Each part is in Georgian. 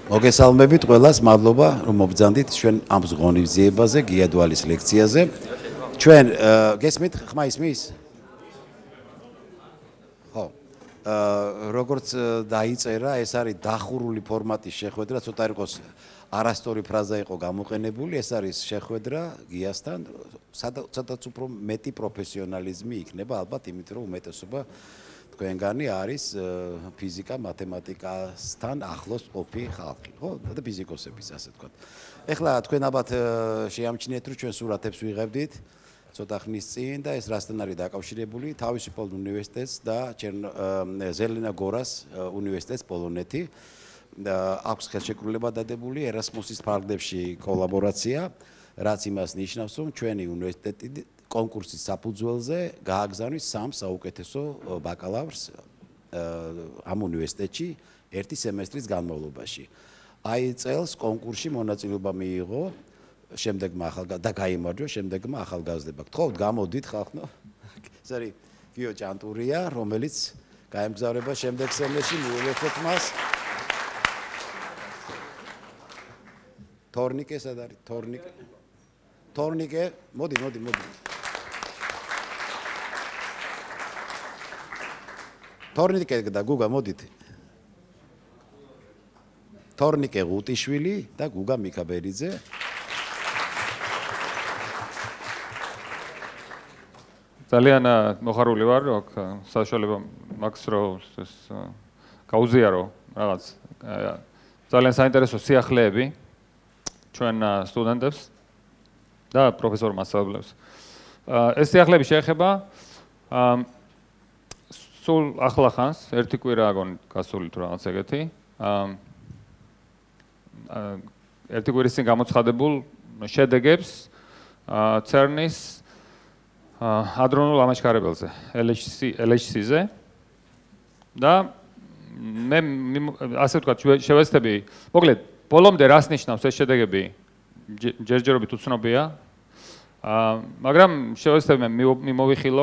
მოგესალმებით ყველას, მადლობა რომ მობრძანდით ჩვენ ამ ღონისძიებაზე, გიადვალის ლექციაზე. ჩვენ გესმით, ხმა ისმის? ხო. როგორც დაიწერა, ეს არის დახურული ფორმატის შეხვედრა, ცოტა იყოს არასწორი ფრაზა იყო გამოყენებული, ეს არის შეხვედრა გიასთან, სადაც უფრო მეტი პროფესიონალიზმი იქნება, ალბათ იმიტომ რომ უმეტესობა თქვენგანი არის ფიზიკა, მათემატიკასთან ახლოს ყოფი ხალხი, ხო? და ფიზიკოსების, ასე ვთქვათ. ეხლა თქვენ ალბათ შეამჩნიეთ, რომ ჩვენ სურათებს ვიღებდით ცოტა ხნის წინ და ეს რასთან არის დაკავშირებული? თავისუფალ უნივერსიტეტს და ზელენა გორას უნივერსიტეტს პოლონეთი. აქვს ხელშეკრულება დადებული ერასმუსის ფარგლებში კოლაბორაცია, რაც იმას ნიშნავს, რომ ჩვენი უნივერსიტეტი კონკურსის საფუძველზე გააგზავნის 3 საუკეთესო ბაკალავრს ამ უნივერსიტეტში ერთი სემესტრის განმავლობაში. აი წელს კონკურსში მონაწილეობა მიიღო შემდეგმა და გაიმარჯვა შემდეგმა ახალგაზრდებმა. გთხოვთ, გამოდით ხალხო. ეს არის გიო ჭანტურია, რომელიც გაემგზავრება შემდეგ სემესტრში, მივულოცოთ მას. თორნიკე სად არის? თორნიკე, მოდი. თორნიკე და გუგა მოდით. თორნიკე ღუტიშვილი და გუგა მიქაბერიძე. ძალიან მოხარული ვარ, რომ საშუალება მაქვს რომ გაუზიარო რაღაც ძალიან საინტერესო სიახლეები ჩვენ სტუდენტებს და პროფესორ მასწავლებლებს. ეს სიახლეები შეეხება სულ ახლა ხანს, ერთი კვირა აგონი გასული თუ რაღაც ეგეთი. ერთი კვირის წინ გამოცხადებულ შედეგებს CERN-ის ადრონულ ამაჩქარებელზე, LHC-ზე და მე ასე ვთქვათ, შევეცდები, მოკლედ, ბოლომდე რას ნიშნავს ეს შედეგები ჯერჯერობით უცნობია, მაგრამ შევეცდები მიმოვიხილო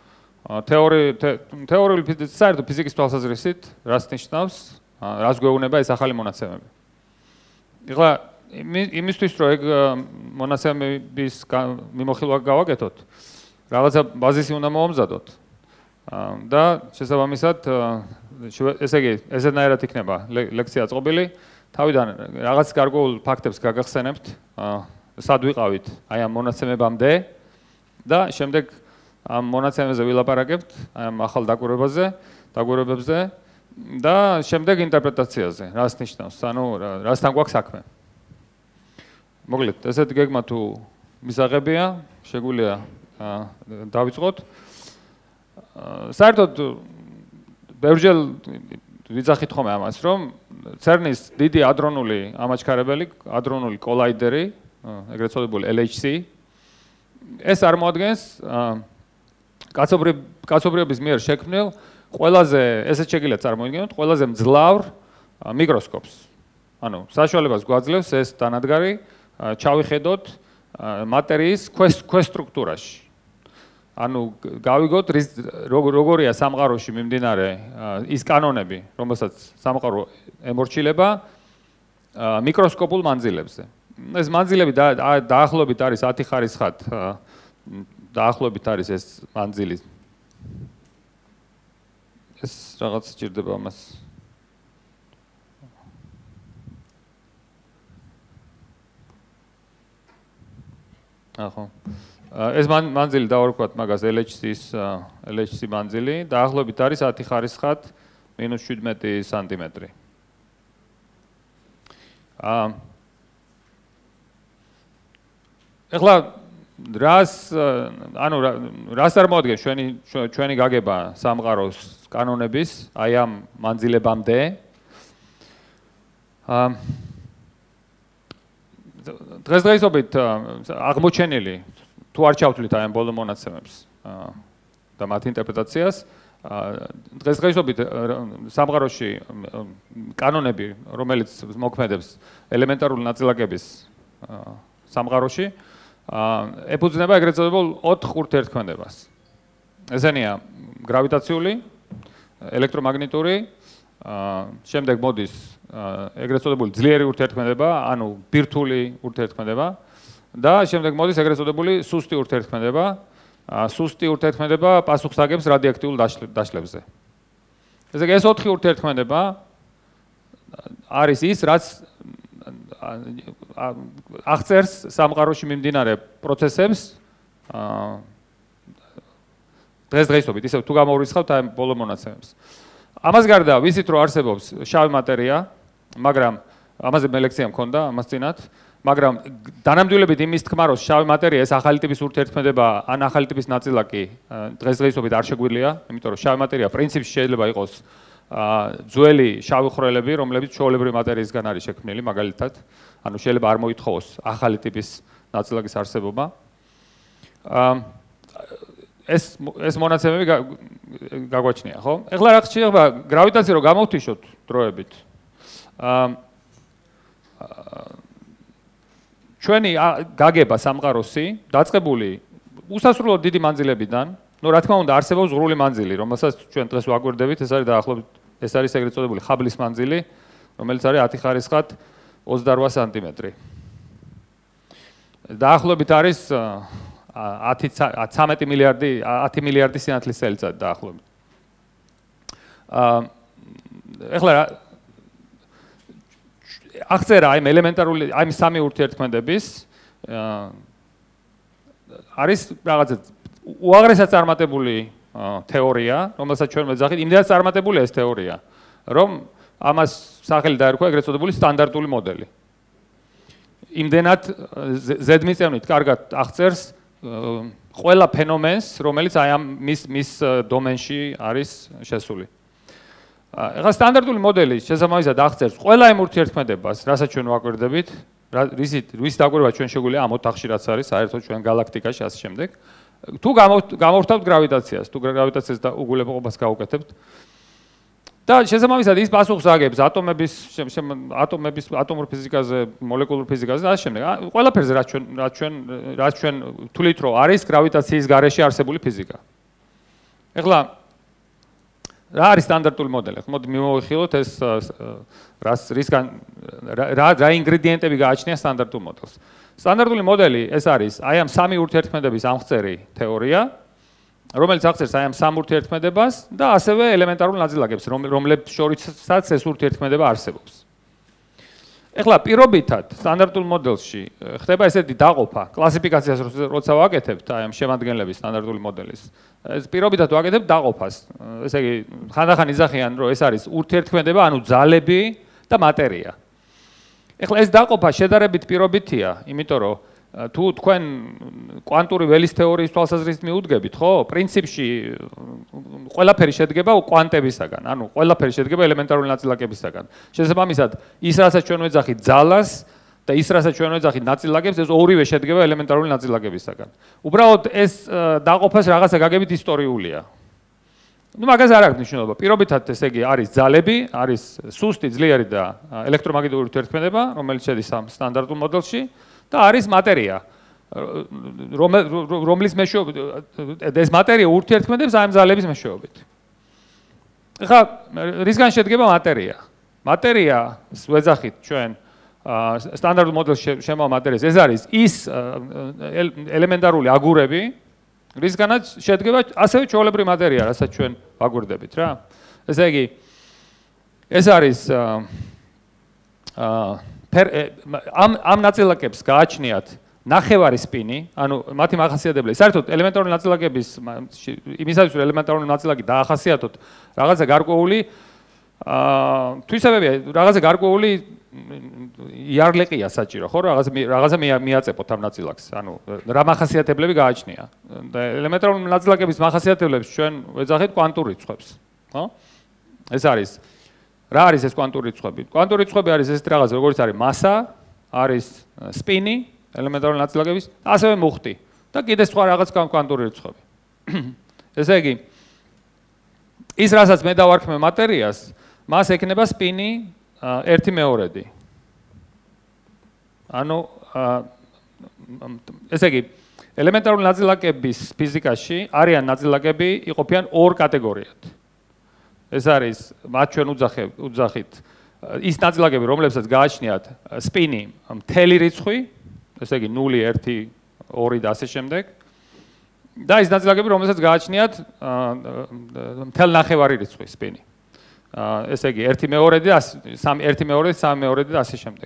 თეორიული საერთო ფიზიკის თვალსაზრისით რას ნიშნავს, რას გვეუბნება ეს ახალი მონაცემები. ეხლა იმისთვის რომ ეგ მონაცემების მიმოხილვა გავაკეთოთ, რაღაცა ბაზისი უნდა მოვამზადოთ. და შესაბამისად, ესე იგი, ესეთნაირად იქნება ლექცია აწყობილი. თავიდან რაღაც გარკვეულ ფაქტებს გაგახსენებთ, სად ვიყავით აი ამ მონაცემებამდე და შემდეგ ამ მონაცემებზე ვილაპარაკებთ, აი ამ ახალ დაკვირვებებზე და შემდეგ ინტერპრეტაციაზე, რას ნიშნავს, ანუ რასთან გვაქვს საქმე. მოკლედ, ესეთი გეგმა თუ მისაღებია, შეგვიძლია დავიწყოთ. საერთოდ ბევრჯერ ვიძახით ხოლმე ამას, რომ CERN-ის დიდი ადრონული ამაჩქარებელი, ადრონული კოლაიდერი, ეგრეთ წოდებული LHC, ეს წარმოადგენს კაცობრიობის მიერ შექმნილ ყველაზე, ესეც შეგიძლიათ წარმოიდგინოთ, ყველაზე მძლავრ მიკროსკოპს. ანუ საშუალებას გვაძლევს ეს დანადგარი ჩავიხედოთ მატერიის ქვესტრუქტურაში. ანუ გავიგოთ როგორია სამყაროში მიმდინარე ის კანონები, რომელსაც სამყარო ემორჩილება მიკროსკოპულ მანძილებზე. ეს მანძილები დაახლოებით არის 10 ხარისხად, დაახლოებით არის ეს მანძილი. ეს რაღაც სჭირდება ამას. ახო. ეს მანძილი დავარქვათ მაგას LHC მანძილი, დაახლოებით არის 10 ხარისხად -17 სანტიმეტრი. ეხლა რას წარმოადგენს ჩვენი გაგება სამყაროს კანონების აი ამ მანძილებამდე? დღესდღეობით აღმოჩენილი თუ არ ჩავთვლით აი ამ ბოლო მონაცემებს და მათ ინტერპრეტაციას, დღესდღეობით სამყაროში კანონები, რომელიც მოქმედებს ელემენტარული ნაწილაკების სამყაროში, ეფუძნება ეგრეთ წოდებულ 4 ურთიერთქმედებას. ესენია გრავიტაციული, ელექტრომაგნიტური, შემდეგ მოდის ეგრეთ წოდებული ძლიერი ურთიერთქმედება, ანუ ბირთვული ურთიერთქმედება და შემდეგ მოდის ეგრეთ წოდებული სუსტი ურთიერთქმედება. სუსტი ურთიერთქმედება პასუხს აგებს რადიოაქტიულ დაშლებზე. ესე იგი ეს 4 ურთიერთქმედება არის ის, რაც აღწერს სამყაროში მიმდინარე პროცესებს დღესდღეობით, ისე თუ გამოვრიცხავთ აი ბოლო მონაცემებს. ამას გარდა ვიცით რომ არსებობს შავი მატერია, მაგრამ ამაზე მე ლექცია მქონდა ამას წინათ, მაგრამ დანამდვილებით იმის თქმა რომ შავი მატერია ეს ახალი ტიპის ურთიერთქმედება ან ახალი ტიპის ნაწილაკი დღესდღეობით არ შეგვიძლია, იმიტომ რომ შავი მატერია პრინციპში შეიძლება იყოს ძველი შავი ხვრელები, რომლებიც ჩვეულებრივი მატერიისგან არის შექმნილი, მაგალითად, ანუ შეიძლება არ მოითხოვოს ახალი ტიპის ნაწილაკის არსებობა. ეს მონაცემები გაგვაჩნია, ხო? ეხლა რა ხდება გრავიტაცია რო გამოვთიშოთ დროებით. ჩვენი გაგება სამყაროსი დაწყებული უსასრულო დიდი მანძილებიდან, ნუ რა თქმა უნდა არსებობს ღრული მანძილი, რომელსაც ჩვენ დღეს ვაკვირდებით, ეს არის დაახლოებით ეს არის ეგრეთ წოდებული ხაბლის მანძილი, რომელიც არის 10 ხარისხად 28 სანტიმეტრი. დაახლოებით არის 13 მილიარდი 10 მილიარდი სინათლის წელიწად დაახლოებით. ეხლა აღწერა აი ელემენტარული აი სამი ურთიერთქმედების არის რაღაცა უაღრესად წარმატებული თეორია, რომელსაც ჩვენ მეძახით, იმდენად წარმატებულია ეს თეორია, რომ ამას სახელი დაერქვა ეგრეთ წოდებული სტანდარტული მოდელი. იმდენად ზედმიწევნით კარგად აღწერს ყველა ფენომენს, რომელიც აი ამ მის დომენში არის შესული. ეხლა სტანდარტული მოდელი შესაბამისად აღწერს ყველა იმ ურთიერთქმედებას, რასაც ჩვენ ვაკვირდებით, რის დაკვირვება ჩვენ შეგვიძლია ამ ოთახში რაც არის, საერთოდ ჩვენ გალაქტიკაში ასე შემდეგ. თუ გამოვხდავთ გრავიტაციას, თუ გრავიტაციას და უგულებობას გავუკეთებთ და შესაბამისად ის პასუხს აგებს ატომების ატომურ ფიზიკაზე, მოლეკულურ ფიზიკაზე და ასე შემდეგ. ყველაფერზე რაც ჩვენ თვლით რომ არის გრავიტაციის გარეშე არსებული ფიზიკა. ეხლა რა არის სტანდარტული მოდელი? მოდი მივმოიხილოთ ეს რა ინგრედიენტები გააჩნია სტანდარტულ მოდელს. სტანდარტული მოდელი ეს არის აი ამ სამი ურთიერთქმედების ამხწერი თეორია, რომელიც აღწერს აი ამ სამ ურთიერთქმედებას და ასევე ელემენტარულ ნაწილაკებს, რომლებს შორისაც ეს ურთიერთქმედება არსებობს. ეხლა პირობითად სტანდარტულ მოდელში ხდება ესეთი დაყოფა, კლასიფიკაციას როცა ვაკეთებთ აი ამ შემადგენლების სტანდარტული მოდელის. ეს პირობითად ვაკეთებთ დაყოფას. ესე იგი, ხანდახან იზახიან, რომ ეს არის ურთიერთქმედება, ანუ ძალები და მატერია. ეხლა ეს დაყოფა შედარებით პირობითია, იმიტომ რომ თუ თქვენ კვანტური ველის თეორიის თვალსაზრისით მიუდგებით, ხო? პრინციპში ყველაფერი შედგება კვანტებისაგან, ანუ ყველაფერი შედგება ელემენტარული ნაწილაკებისაგან. შესაბამისად, ის რასაც ჩვენ ვეძახით ძალას და ის რასაც ჩვენ ვეძახით ნაწილაკებს, ეს ორივე შედგება ელემენტარული ნაწილაკებისაგან. უბრალოდ ეს დაყოფას რაღაცა გაგებით ისტორიულია. ნუ მაგას არ აქვს მნიშვნელობა. პირობითად ესე იგი არის ძალები, არის სუსტი, ძლიერი და ელექტრომაგნიტური ურთიერთქმედება, რომელიც შედის ამ სტანდარტულ მოდელში და არის მატერია, რომლის მეშვეობით ეს მატერია ურთიერთქმედებს აი ამ ძალების მეშვეობით. ეხლა რისგან შედგება მატერია? მატერიას ვეძახით ჩვენ სტანდარტულ მოდელში შემოვა მატერიას, ეს არის ის ელემენტარული აგურები, რისგანაც შედგება ასევე ჩვეულებრივი მატერია, რასაც ჩვენ ვაგვირდებით რა. ესე იგი ეს არის ამ ნაწილაკებს გააჩნიათ ნახევარი სპინი, ანუ მათი მახასიათებლები. საერთოდ ელემენტარული ნაწილაკების იმისათვის რომ ელემენტარული ნაწილაკი დაახასიათოთ, რაღაცა გარკვეული თვისებებია, რაღაცა გარკვეული იარლიყია საჭირო, ხო? რაღაცა მიაწეპოთ ამ ნაწილაკს. ანუ რა მახასიათებლები გააჩნია. და ელემენტარული ნაწილაკების მახასიათებლებს ჩვენ ვეძახით კვანტურ რიცხვებს, ხო? ეს არის რა არის ეს კვანტური რიცხვები? კვანტური რიცხვები არის ესეთი რაღაც, როგორც არის მასა, არის სპინი, ელემენტარული ნაწილაკების, ასევე მუხტი და კიდე სხვა რაღაც კვანტური რიცხვები. ესე იგი, ის რასაც მე დავარქმევ მატერიას, მას ექნება სპინი 1/2. ანუ ესე იგი, ელემენტარული ნაწილაკების ფიზიკაში არიან ნაწილაკები იყოფიან ორ კატეგორიად. ეს არის მათ ჩვენ უძახით ის ნაწილაკები, რომლებსაც გააჩნიათ სპინი მთელი რიცხვი, ესე იგი 0, 1, 2 და ასე შემდეგ. და ის ნაწილაკები, რომელსაც გააჩნიათ მთელნახევარი რიცხვი სპინი. ესე იგი 1/2 და 1/2, 3/2 და ასე შემდეგ.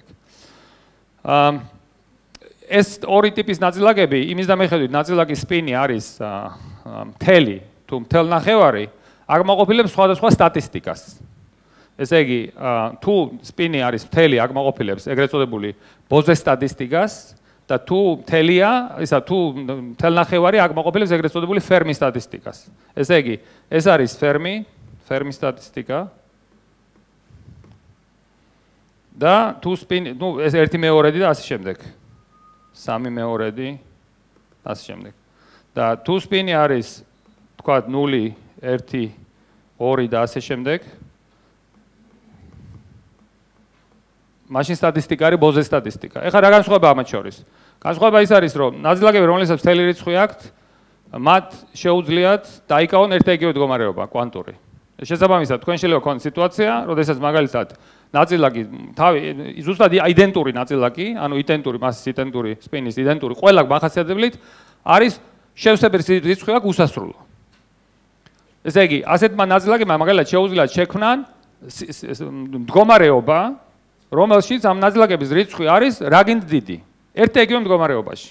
ეს ორი ტიპის ნაწილაკები, იმის და მიხედვით ნაწილაკის სპინი არის მთელი თუ მთელნახევარი, აკმაყოფილებს სხვადასხვა სტატისტიკას. ესე იგი, თუ სპინი არის მთელი, აკმაყოფილებს ეგრეთ წოდებული ბოზე სტატისტიკას და თუ მთელია, ისა თუ მთელნახევარი აკმაყოფილებს ეგრეთ წოდებული ფერმის სტატისტიკას. ესე იგი, ეს არის ფერმის სტატისტიკა. და თუ სპინი, ნუ ეს 1/2 და ასე შემდეგ. 3/2 ასე შემდეგ. და თუ სპინი არის, თქვათ 0, 1, 2 და ასე შემდეგ. მაშინ სტატისტიკა არის ბოზე სტატისტიკა. ეხლა რა განსხვავება ამათ შორის? განსხვავება ის არის, რომ ნაწილაკები, რომელსაც მთელი რიცხვი აქვთ, მათ შეუძლიათ დაიკავონ ერთაიგივე მდგომარეობა კვანტური. შესაბამისად, თქვენ შეიძლება გქონდეს სიტუაცია, როდესაც მაგალითად ნაწილაკი თავი ზუსტად იდენტური ნაწილაკი, ანუ იდენტური მასის, იდენტური სპინის, იდენტური ყველა მახასიათებლით არის შევსების რიცხვი აქვს უსასრულო. ესე იგი, ასეთმა ნაწილაკებმა მაგალითად შეუძლიათ შექმნან მდგომარეობა, რომელშიც ამ ნაწილაკების რიცხვი არის რაგინდ დიდი, ერთაიგივე მდგომარეობაში.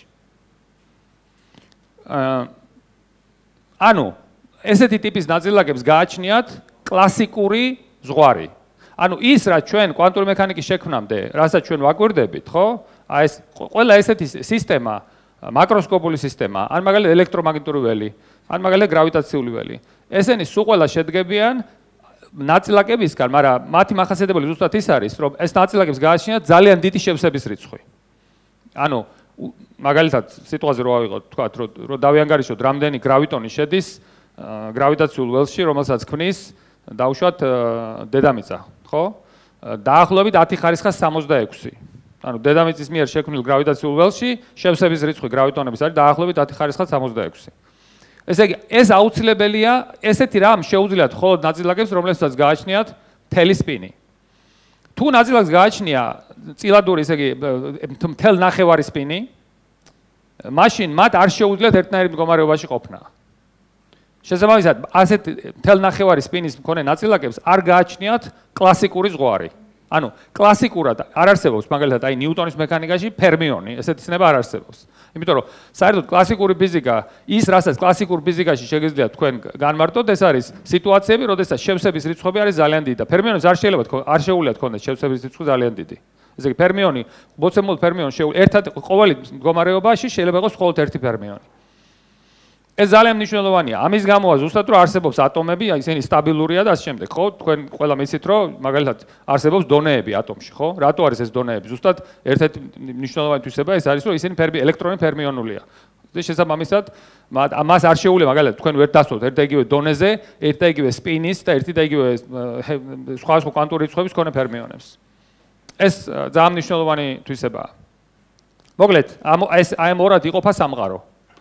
ანუ ესეთი ტიპის ნაწილაკებს გააჩნიათ კლასიკური ზღვარი. ანუ ის რაც ჩვენ კვანტური მექანიკის შექმნამდე, რასაც ჩვენ ვაკვირდებით, ხო? აი ეს ყველა ესეთი სისტემა, მაკროსკოპული სისტემა, ან მაგალითად ელექტრომაგნიტური ველი, ან მაგალითად გრავიტაციული ველი. ესენი სულ ყველა შედგებიან ნაწილაკებისგან, მაგრამ მათი მახასიათებელი ზუსტად ის არის, რომ ეს ნაწილაკებს გააჩნიათ ძალიან დიდი შევსების რიცხვი. ანუ მაგალითად სიტყვაზე რო ავიღოთ, თქვათ, რომ დავიანგარიშოთ, რამდენი გრავიტონი შედის გრავიტაციულ ველში, რომელსაც ქმნის დავუშვათ დედამიწა, ხო? დაახლოებით 10 ხარისხას 66. ანუ დედამიწის მიერ შექმნილ გრავიტაციულ ველში შევსების რიცხვი გრავიტონების არის დაახლოებით 10 ხარისხას 66. ესე იგი, ეს აუცილებელია, ესეთი რამ შეუძლიათ მხოლოდ ნაწილაკებს, რომლებსაც გააჩნიათ მთელი სპინი. თუ ნაწილაკს გააჩნია წილადური, ესე იგი, მთელნახევარი სპინი, მაშინ მათ არ შეუძლიათ ერთნაირი მდგომარეობაში ყოფნა. შესაბამისად, ასეთ მთელნახევარი სპინის მქონე ნაწილაკებს არ გააჩნიათ კლასიკური ზღვარი. ანუ კლასიკურად არ არსებობს, მაგალითად, აი ნიუტონის მექანიკაში ფერმიონი, ესეთი ცნება არ არსებობს. იმიტომ რომ საერთოდ კლასიკური ფიზიკა, ის რასაც კლასიკურ ფიზიკაში შეგიძლიათ თქვენ განმარტოთ, ეს არის სიტუაციები, როდესაც შევსების რიცხვები არის ძალიან დიდი და ფერმიონებს არ შეუძლიათ ქონდეს შევსების რიცხვი ძალიან დიდი. ესე იგი, ფერმიონი, მოცემულ ფერმიონს ერთად ყოველი მდგომარეობაში შეიძლება იყოს მხოლოდ ერთი ფერმიონი. ეს ძალიან მნიშვნელოვანია. ამის გამოა ზუსტად რომ არსებობს ატომები, ისინი სტაბილურია და ასე შემდეგ, ხო? თქვენ ყველა მიცით, რომ მაგალითად არსებობს დონეები ატომში, ხო? რატო არის ეს დონეები? ზუსტად ერთ-ერთი მნიშვნელოვანი თვისება ეს არის, რომ ისინი ელექტრონი ფერმიონულია. შესაბამისად, მას არ შეუძლია მაგალითად თქვენ ვერ დასვოთ ერთ-იგივე დონეზე, ერთ-იგივე სპინის და ერთ-იგივე სხვა კვანტური რიცხვების მქონე ფერმიონებს. ეს ძალიან მნიშვნელოვანი თვისებაა. მოკლედ, აი ამ ორად იყოფა სამყარო.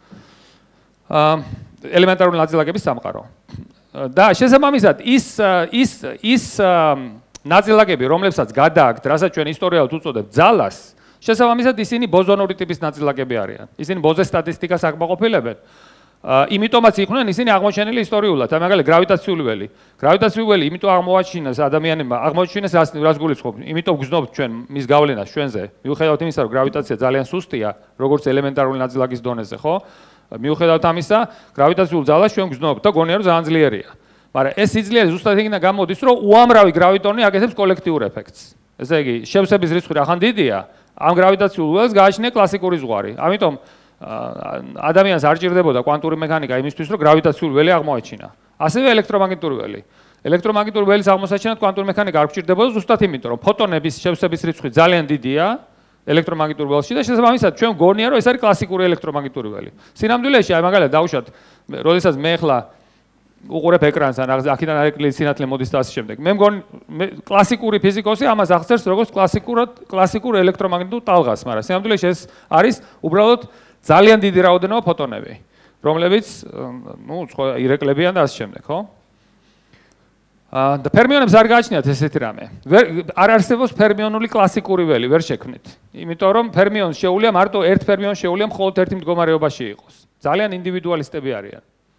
ელემენტარული ნაწილაკების სამყარო. და შესაბამისად ის ნაწილაკები, რომლებსაც გადააქვთ, რასაც ჩვენ ისტორიულად უწოდებთ ძალას, შესაბამისად ისინი ბოზონური ტიპის ნაწილაკები არიან. ისინი ბოზე სტატისტიკას აკმაყოფილებენ. იმიტომაც იყვნენ ისინი აღმოჩენილი ისტორიულად. აი მაგალითად გრავიტაციული ველი. გრავიტაციული ველი იმიტომ აღმოაჩინეს ადამიანებმა, აღმოაჩინეს რას გულისხმობ? იმიტომ გრძნობთ ჩვენ მის გავლენას ჩვენზე. მიუხედავად იმისა, რომ გრავიტაცია ძალიან სუსტია, როგორც ელემენტარული ნაწილაკის დონეზე, ხო? მიუხედავად ამისა, გრავიტაციულ ძალას ჩვენ გრძნობთ და გონია რომ ძალიან ძლიერია. მაგრამ ეს სიძლიერე ზუსტად იქნა გამოდის, რომ უამრავი გრავიტონი აკეთებს კოლექტიურ ეფექტს. ესე იგი, შევსების რიცხვი რახან დიდია, ამ გრავიტაციულ ველს გააჩნია კლასიკური ზღვარი. ამიტომ ადამიანს არ ჭირდებოდა კვანტური მექანიკა იმისთვის, რომ გრავიტაციული ველი აღმოაჩინა. ასევე ელექტრომაგნიტური ველი. ელექტრომაგნიტური ველის აღმოსაჩენად კვანტური მექანიკა არ გჭირდებოდა ზუსტად იმიტომ, რომ ფოტონების შევსების რიცხვი ძალიან დიდია ელექტრომაგნიტურ ველში და შესაბამისად ჩვენ გონია რომ ეს არის კლასიკური ელექტრომაგნიტური ველი. სინამდვილეში აი მაგალითად დავუშვათ, როდესაც მე ახლა უყურებ ეკრანს ან აქედან არეკლიდის სინათლე მოდის და ასე შემდეგ. მე მგონი კლასიკური ფიზიკოსი ამას აღწერს როგორც კლასიკურ ელექტრომაგნიტურ ტალღას, მაგრამ სინამდვილეში ეს არის უბრალოდ ძალიან დიდი რაოდენობა ფოტონები, რომლებიც ირეკლებიან და ასე შემდეგ, ხო? და ფერმიონებს არ გააჩნიათ ესეთი რამე. არ არსებობს ფერმიონული კლასიკური ველი, ვერ შექმნით. იმიტომ რომ ფერმიონს შეუძლია მარტო ერთ ფერმიონს შეუძლია მხოლოდ ერთი მდგომარეობაში იყოს. ძალიან ინდივიდუალისტები არიან.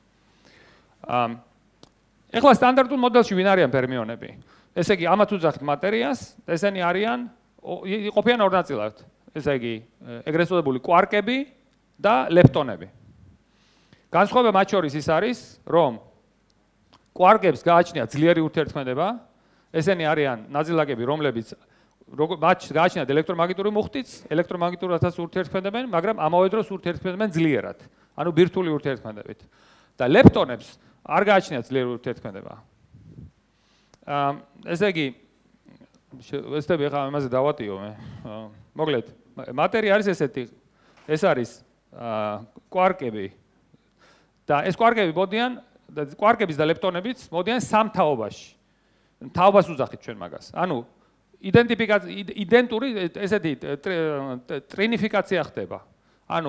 ეხლა სტანდარტულ მოდელში ვინ არიან ფერმიონები? ესე იგი, ამათ უძახით მატერიას, ესენი არიან იყოფიან ორ ნაწილად. ესე იგი, ეგრეთ წოდებული კვარკები და ლეპტონები. განსხვავება მათ შორის ის არის, რომ კვარკებს გააჩნიათ ძლიერი ურთიერთქმედება, ესენი არიან ნაწილაკები, რომლებიც მათ გააჩნიათ ელექტრომაგნიტური მუხტიც, ელექტრომაგნიტურადაც ურთიერთქმედებენ, მაგრამ ამავე დროს ურთიერთქმედებენ ძლიერად, ანუ ბირთვული ურთიერთქმედებით. და ლეპტონებს არ გააჩნიათ ძლიერი ურთიერთქმედება. ესე იგი, ვესწრები ახლა ამაზე დავატიო მე. მოკლედ, მატერია არის ესეთი, ეს არის კვარკები და ეს კვარკები მოდიან კვარკების და ლეპტონებიც მოდიან სამ თაობაში. თაობას უძახით ჩვენ მაგას. ანუ იდენტური ესეთი ტრინიფიკაცია ხდება. ანუ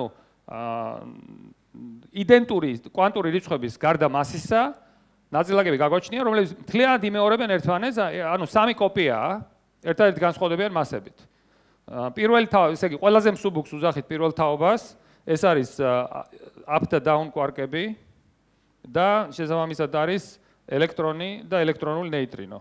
იდენტური კვანტური რიცხვების გარდა მასისა ნაწილაკები გაგვაჩნია, რომლებიც მთლიანად იმეორებენ ერთმანეთს, ანუ სამი კოპიაა, ერთადერთი განსხვავდებიან მასებით. პირველი თაობა, ესე იგი, ყველაზე მსუბუქს უძახით პირველ თაობას, ეს არის up და down კვარკები და შესაბამისად არის ელექტრონი და ელექტრონული ნეიტრინო.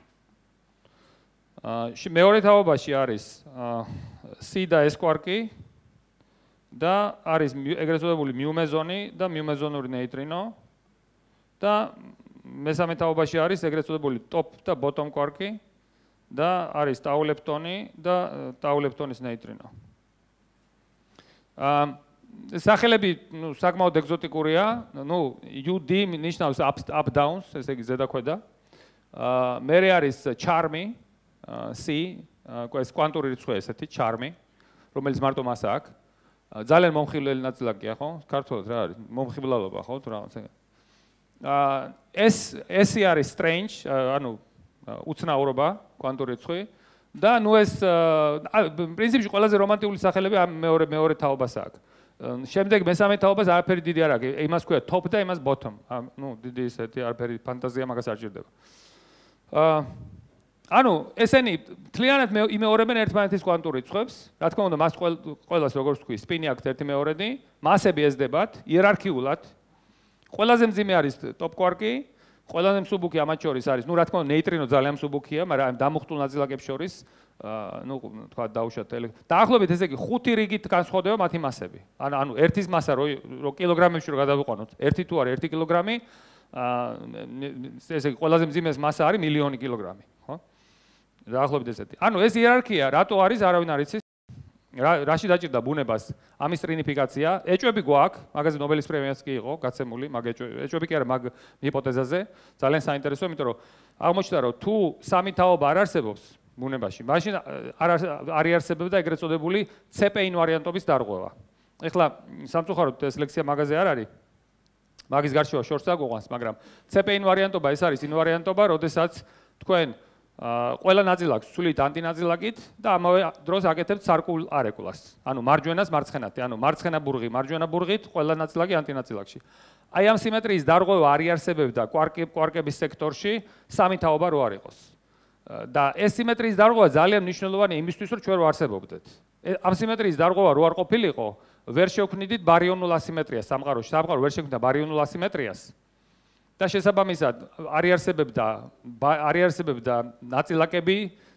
მეორე თაობაში არის C და S კვარკი და არის ეგრეთ წოდებული მიუმეზონი და მიუმეზონური ნეიტრინო და მესამე თაობაში არის ეგრეთ წოდებული top და bottom კვარკი და არის tau ლეპტონი და tau ლეპტონის ნეიტრინო. სახელები, საკმაოდ ეგზოტიკურია, UD ნიშნავს up downs, ესე იგი ზედა ქვედა. მერე არის charm-ი, C, ეს კვანტური რიცხვი ესეთი, charm-ი, რომელიც მარტო მას აქვს. ძალიან მომხიბლელი ნაწილაკია, ხო? ქართულად რა არის? მომხიბლალობა, ხო? თუ რაღაც. ეს არის strange, ანუ უცნაურობა, კვანტური რიცხვი და ეს პრინციპში ყველაზე რომანტიკული სახელები ამ მეორე თაობას აქვს. შემდეგ მესამე თაობას არაფერი დიდი არ აქვს. იმას ქვია top და იმას bottom. დიდი ისეთი არაფერი ფანტაზია მაგას არ ჭირდება. ანუ ესენი მთლიანად იმეორებენ ერთმანეთის კვანტურ რიცხვებს. რა თქმა უნდა, მას ყველას როგორც თქვი, სპინი აქვს ერთი მეორედი, მასები ეზდებათ იერარქიულად. ყველაზე მძიმე არის top კვარკი, ყველაზე მსუბუქი ამათ შორის არის, რა თქმა უნდა, ნეიტრინო ძალიან მსუბუქია, მაგრამ დამუხტულ ნაწილაკებს შორის, თქვა დაუშვათ დაახლოებით ესე იგი 5 რიგით განსხვავდება მათი მასები. ანუ ერთის მასა რო კილოგრამებში რო გადავიყვანოთ, 1 თუ არის 1 კილოგრამი, ესე იგი ყველაზე მძიმე მასა არის მილიონი კილოგრამი, ხო? დაახლოებით ესეთი. ანუ ეს იერარქია რატო არის, არავინ არ იცის. რაში დაჭირდა ბუნებას ამის ტრინიფიკაცია? ეჭვები გვაქვს, მაგაზე ნობელის პრემიაც კი იყო გაცემული, მაგ ეჭვები კი არა, მაგ ჰიპოთეზაზე, ძალიან საინტერესოა, იმიტომ რომ აღმოჩნდა, რომ თუ სამი თაობა არ არსებობს ბუნებაში, მაშინ არ იარსებებდა ეგრეთ წოდებული CP-ინ ვარიანტობის დარღვევა. ეხლა სამწუხაროდ ეს ლექსია მაგაზე არ არის. მაგის გარშევა შორს აგვიყვანს, მაგრამ CP-ინ ვარიანტობა ეს არის ინვარიანტობა, როდესაც თქვენ ყველა ნაწილაკს ვცვლით ანტინაწილაკით და ამავე დროს აკეთებთ სარკულ არეკლას. ანუ მარჯვენას მარცხენათი, ანუ მარცხენა ბურღი მარჯვენა ბურღით, ყველა ნაწილაკი ანტინაწილაკში. აი ამ სიმეტრიის დარღვევა არ იარსებებდა კვარკების სექტორში, სამი თაობა რო არ იყოს. და ეს სიმეტრიის დარღვევა ძალიან მნიშვნელოვანია იმისთვის, რომ ჩვენ რო არსებობდეთ. ამ სიმეტრიის დარღვევა რო არ ყოფილიყო, ვერ შევქმნიდით ბარიონულ ასიმეტრიას სამყაროში. სამყარო ვერ შექმნა ბარიონულ ასიმეტრიას. და შესაბამისად არ იარსებებდა ნაწილაკები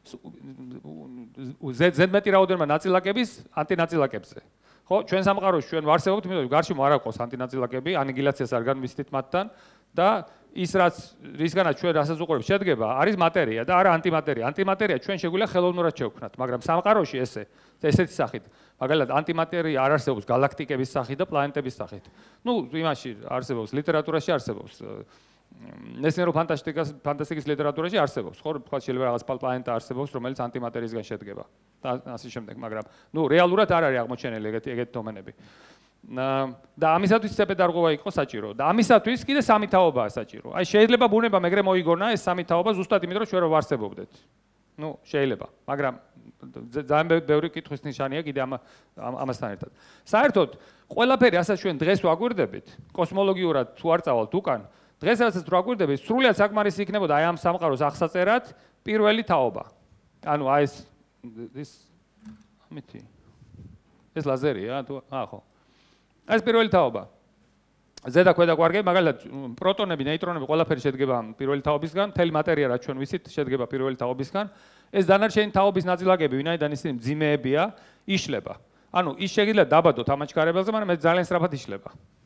ზედმეტი რაოდენობა ნაწილაკების ანტინაწილაკებზე. ხო, ჩვენ სამყაროში ჩვენ ვარსებობთ, იმიტომ რომ გარშემო არ აქვს ანტინაწილაკები, ანიგილაციას არ განვისდით მათთან და ის რისგანაც ჩვენ რასაც უყურებთ შედგება, არის მატერია და არა ანტიმატერია. ანტიმატერია ჩვენ შეგვიძლია ხელოვნურად შევქმნათ, მაგრამ სამყაროში ესეთი სახით. მაგალითად, ანტიმატერია არ არსებობს გალაქტიკების სახით და პლანეტების სახით. იმაში არსებობს, ლიტერატურაში არსებობს. ნესნერო ფანტასტიკის ლიტერატურაში არსებობს, ხო, თქვა შეიძლება რაღაც პლანეტა არსებობს, რომელიც ანტიმატერიისგან შედგება და ასე შემდეგ, მაგრამ რეალურად არ არის აღმოჩენილი ეგეთი დომენები. და ამისათვის CP დარღვევა იყო საჭირო და ამისათვის კიდე სამი თაობაა საჭირო. აი შეიძლება ბუნება მეგრე მოიგონა ეს სამი თაობა ზუსტად იმიტომ რომ ჩვენ რო ვარსებობდეთ. შეიძლება, მაგრამ ძალიან ბევრი კითხვის ნიშანია კიდე ამასთან ერთად. საერთოდ ყველაფერი, რასაც ჩვენ დღეს ვაგვირდებით, კოსმოლოგიურად თუ არ წავალთ უკან, დღესაც რო აკვირდები, სრულიად საკმარისი იქნებოდა აი ამ სამყაროს აღსაწერად პირველი თაობა. ანუ აი ეს ამითი ეს ლაზერია, ხო. ეს პირველი თაობა. ზედა ქვედა კვარგები, მაგალითად, პროტონები, ნეიტრონები ყველაფერი შედგება პირველი თაობისგან, მთელი მატერია რაც ჩვენ ვიცით, შედგება პირველი თაობისგან. ეს დანარჩენი თაობის ნაწილაკები, ვინაიდან ისინი მძიმეებია, იშლება. ანუ ის შეიძლება დაბადოთ ამაჩქარებელზე, მაგრამ ეს ძალიან სწრაფად იშლება.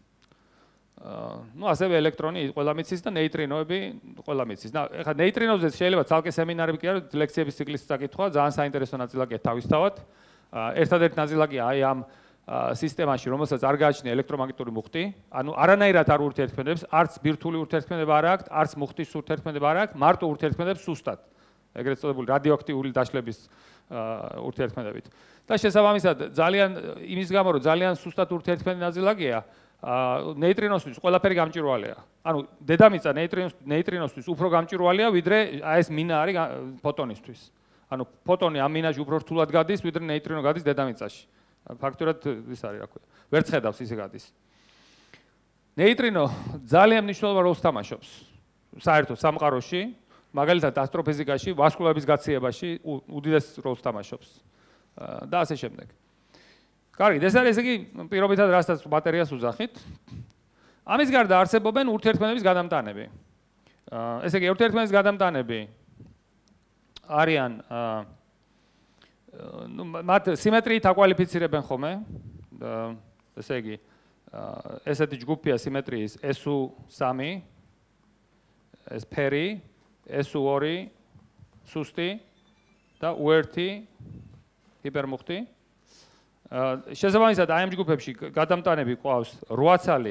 ასევე ელექტრონი ყველა მიცის და ნეიტრინოები ყველა მიცის. ეხლა ნეიტრინოზე შეიძლება ცალკე სემინარები კი არა, ლექციების ციკლის წაკითხვა, ძალიან საინტერესო ნაწილაკია თავისთავად. ერთადერთი ნაწილაკია აი ამ სისტემაში, რომელსაც არ გააჩნია ელექტრომაგნიტური მუხტი, ანუ არანაირად არ ურთიერთქმედებს, არც ბირთვული ურთიერთქმედება არ აქვს, არც მუხტის ურთიერთქმედება არ აქვს, მარტო ურთიერთქმედებს სუსტად. ეგრეთ წოდებული რადიოაქტიური დაშლების ურთიერთქმედებით. და შესაბამისად, ძალიან იმის გამო, რომ ძალიან სუსტად ურთიერთქმედი ნაწილაკია, ნეიტრინოსთვის ყველაფერი გამჭვირვალეა. ანუ დედამიწა ნეიტრინოსთვის უფრო გამჭვირვალეა, ვიდრე აი ეს მინა არის ფოტონისთვის. ანუ ფოტონი ამ მინაში უფრო რთულად გადის, ვიდრე ნეიტრინო გადის დედამიწაში. ფაქტურად ის არის, რა ქვია. ვერც ხედავს ისე გადის. ნეიტრინო ძალიან მნიშვნელოვან როლს თამაშობს საერთოდ სამყაროში, მაგალითად ასტროფიზიკაში, ვარსკვლავების გაციებაში უდიდეს როლს თამაშობს. და ასე შემდეგ. კარგი, ეს არის ესე იგი პირობითად რასაც ბატერიას უძახით. ამის გარდა არსებობენ ურთიერთქმედების გადამტანები. ესე იგი ურთიერთქმედების გადამტანები არიან მათ სიმეტრიით აკვალიფიცირებენ ხოლმე. ესე იგი ესეთი ჯგუფია სიმეტრიის SU3, ეს ფერი, SU2 სუსტი და U1 ჰიპერმუხტი. შესაბამისად, აი ამ ჯგუფებში გადამტანები ყავს 8 ცალი.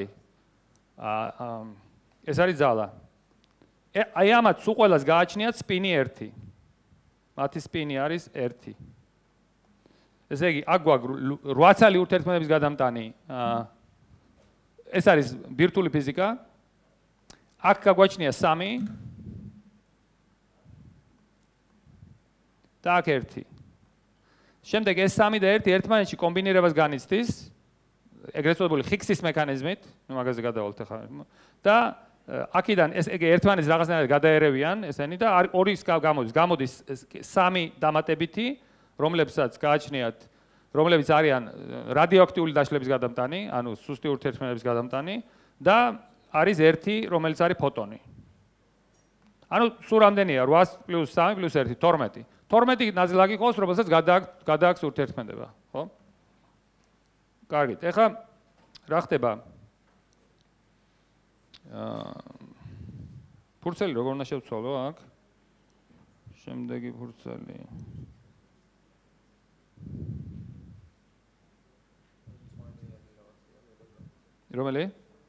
ეს არის ძალა. აი ამათ სულ ყველას გააჩნიათ სპინი 1. მათი სპინი არის 1. ესე იგი, აქ გვაქვს 8 ცალი ურთიერთქმედების გადამტანი. ეს არის ბირთვული ფიზიკა. აქ გაგვაჩნია 3 და აქ 1. შემდეგ ეს 3 და 1 ერთმანეთში კომბინირებას განიცდის, ეგრეთ წოდებული ხიქსის მექანიზმით, მაგაზე გადავალთ ახლა. და აქედან ეს ეგ ერთმანეთს რაღაცნაირად გადაერევიან ესენი და ორის გამოდის 3 დამატებითი, რომლებსაც გააჩნიათ, რომლებიც არიან რადიოაქტიული დაშლების გადამტანი, ანუ სუსტი ურთიერთქმედების გადამტანი და არის 1, რომელიც არის ფოტონი. ანუ სულ რამდენია? 8 + 3 + 1 12. 12 ნაწილაკი ყავს, რომელსაც გადააქვს ურთიერთქმედება, ხო? კარგით. ეხლა რა ხდება? ფურცელი როგორ უნდა შევცვალო აქ? შემდეგი ფურცელი. რომელი?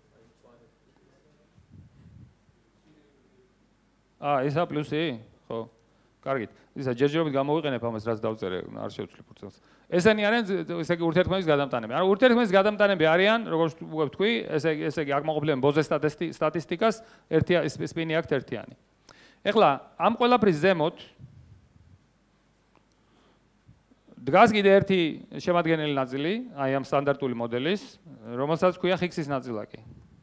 ისა პლუსი? ხო. კარგით. ისა ჯერჯერობით გამოვიყენებ ამას, რაც დავწერე, არ შევცვლი ფურცელს. ესენი არიან, ესე იგი, ურთიერთქმედების გადამტანები. ანუ ურთიერთქმედების გადამტანები არიან, როგორც ვთქვი, ესე იგი, აკმაყოფილებენ ბოზე სტატისტიკას, სპინი აქვთ ერთიანი. ეხლა, ამ ყველაფრის ზემოთ დგას კიდე ერთი შემადგენელი ნაწილი, აი ამ სტანდარტული მოდელის, რომელსაც ქვია ხიქსის ნაწილაკი.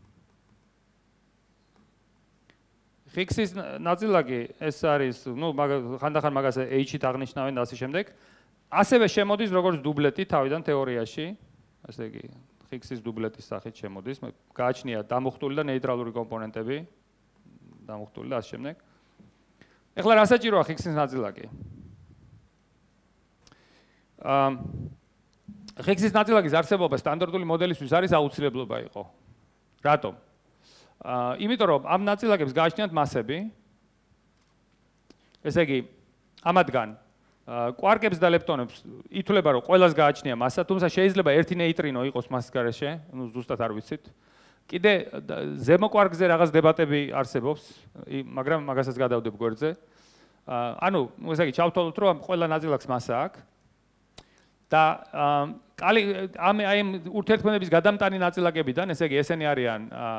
ხიქსის ნაწილაკი ეს არის, ხანდახან მაგას H-ით აღნიშნავენ და ასე შემდეგ. ასევე შემოდის როგორც დუბლეტი თავიდან თეორიაში, ასე იგი, ხიქსის დუბლეტის სახით შემოდის, გააჩნია დამუხტული და ნეიტრალური კომპონენტები, დამუხტული და ასე შემდეგ. ეხლა რა საჭიროა ხიქსის ნაწილაკი? ხიქსის ნაწილაკის არსებობა სტანდარტული მოდელისთვის არის აუცილებლობა იყო. რატომ? იმიტომ რომ ამ ნაწილაკებს გააჩნიათ მასები. ესე იგი, ამათგან კვარკებს და ლეპტონებს ითვლება რომ ყველას გააჩნია მასა, თუმცა შეიძლება ერთი ნეიტრინო იყოს მასის გარეშე, ну ზუსტად არ ვიცით. კიდე ზემო კვარკზე რაღაც დებატები არსებობს, მაგრამ მაგასაც გადავდებ გვერდზე. ანუ, ესე იგი, ჩავთვალოთ რომ ყველა ნაწილაკს მასა აქვს. და აი ურთიერთქმედების გადამტანი ნაწილაკებიდან, ესე იგი, ესენი არიან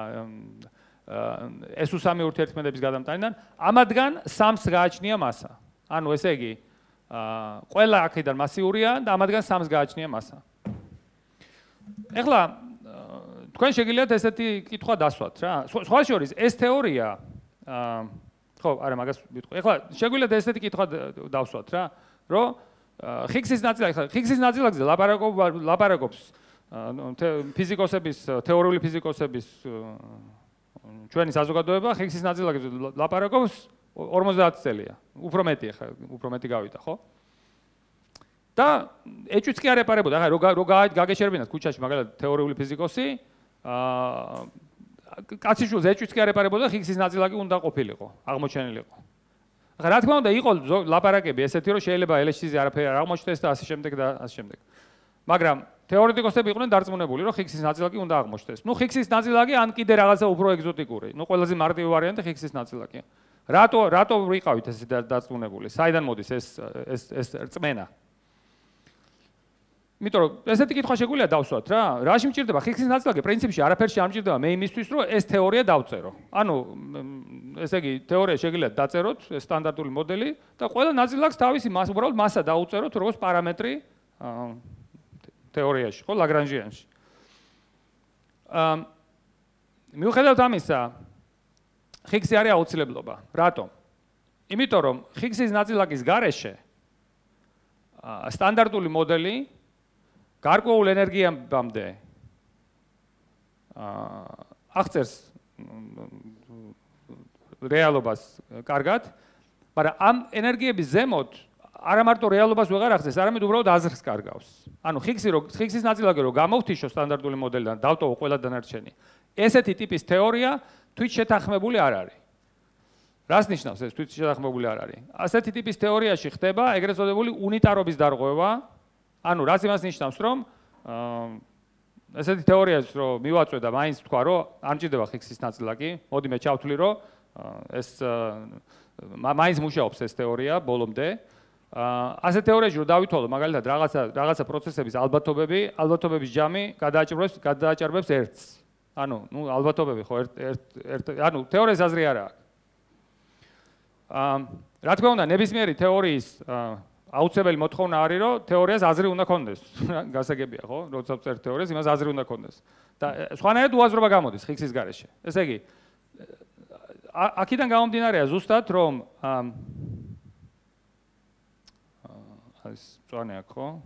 SU3 ურთიერთქმედების გადამტანიდან, ამათგან 3-ს გააჩნია მასა. ანუ ესე იგი, ყველა აქედან მასიურია და ამათგან 3-ს გააჩნია მასა. ეხლა თქვენ შეგიძლიათ ესეთი კითხვა დასვათ რა. სხვა შორის ეს თეორია ხო, არა მაგას ვიტყვი. ეხლა შეგვიძლიათ ესეთი კითხვა დავსვათ რა, რომ ხიქსის ნაწილაკზე ლაპარაკობს ფიზიკოსების, თეორიული ფიზიკოსების ჩვენი საზოგადოება ხიქსის ნაწილაკზე ლაპარაკობს 50 წელია. უფრო მეტი ახლა, უფრო მეტი გავიდა, ხო? და ეჭვიც კი არ ეპარებოდა, ახლა რო გაგეშერებინათ ქუჩაში მაგალითად თეორიული ფიზიკოსი, კაციშვილს ეჭვიც კი არ ეპარებოდა, ხიქსის ნაწილაკი უნდა ყოფილიყო, აღმოჩენილიყო. ახლა რა თქმა უნდა, იყო ლაპარაკები ესეთი, რომ შეიძლება ელეშიზე არაფერი არ აღმოჩნდეს და ასე შემდეგ და ასე შემდეგ. მაგრამ თეორეტიკოსები იყვნენ დარწმუნებული, რომ ხიქსის ნაწილაკი უნდა აღმოჩნდეს. ნუ ხიქსის ნაწილაკი ან კიდე რაღაცა უფრო ეგზოტიკური. ნუ ყველაზე მარტივი ვარიანტი ხიქსის ნაწილაკია. რატო ვიყავით ესე დარწმუნებული? საიდან მოდის ეს რწმენა? იმიტომ რომ ესეთი კითხვა შეგვიძლია დავსვათ რა. რაში მჭირდება ხიქსის ნაწილაკი? პრინციპში არაფერში არ მჭირდება მე იმისთვის, რომ ეს თეორია დავწერო. ანუ ესე იგი თეორია შეგიძლიათ დაწეროთ, ეს სტანდარტული მოდელი და ყველა ნაწილაკს თავისი უბრალოდ მასა დაუწეროთ როგორც პარამეტრი თეორიაში, ხო, ლაგრანჟიანში. მიუხედავად ამისა, ხიქსი არის აუცილებლობა. რატომ? იმიტომ რომ ხიქსის ნაწილაკის გარეშე სტანდარტული მოდელი გარკვეულ ენერგიამდე აღწერს რეალობას კარგად, მაგრამ ამ ენერგიების ზემოთ არა მარტო რეალობას ვეღარ აღწერს, არამედ უბრალოდ აზრს კარგავს. ანუ ხიქსის ნაწილაკი რო გამოვთიშო სტანდარტული მოდელიდან, დავტოვო ყველა დანარჩენი. ესეთი ტიპის თეორია თვით შეთანხმებული არ არის. რას ნიშნავს ეს თვით შეთანხმებული არ არის? ასეთი ტიპის თეორიაში ხდება ეგრეთ წოდებული უნიტარობის დარღვევა. ანუ რაც იმას ნიშნავს, რომ ესეთი თეორიას რო მივაწვე და მაინც თქვა, რომ არ მჭირდება ხიქსის ნაწილაკი, მოდი მე ჩავთვლი, რომ ეს მაინც მუშაობს ეს თეორია ბოლომდე. ასე თეორიაში რო დავითვალო, მაგალითად რაღაცა პროცესების ალბათობების ჯამი გადააჭარბებს ერთს. ანუ, ალბათობები ხო ანუ თეორიის აზრი არ აქვს. რა თქმა უნდა, ნებისმიერი თეორიის აუცილებელი მოთხოვნა არის, რომ თეორიას აზრი უნდა ქონდეს. გასაგებია, ხო? როცა ვწერთ თეორიას, იმას აზრი უნდა ქონდეს. და სხვანაირად უაზრობა გამოდის ხიქსის გარეშე. ესე იგი, აქედან გამომდინარეა ზუსტად, რომ ეს წვანე აქვს, ხო?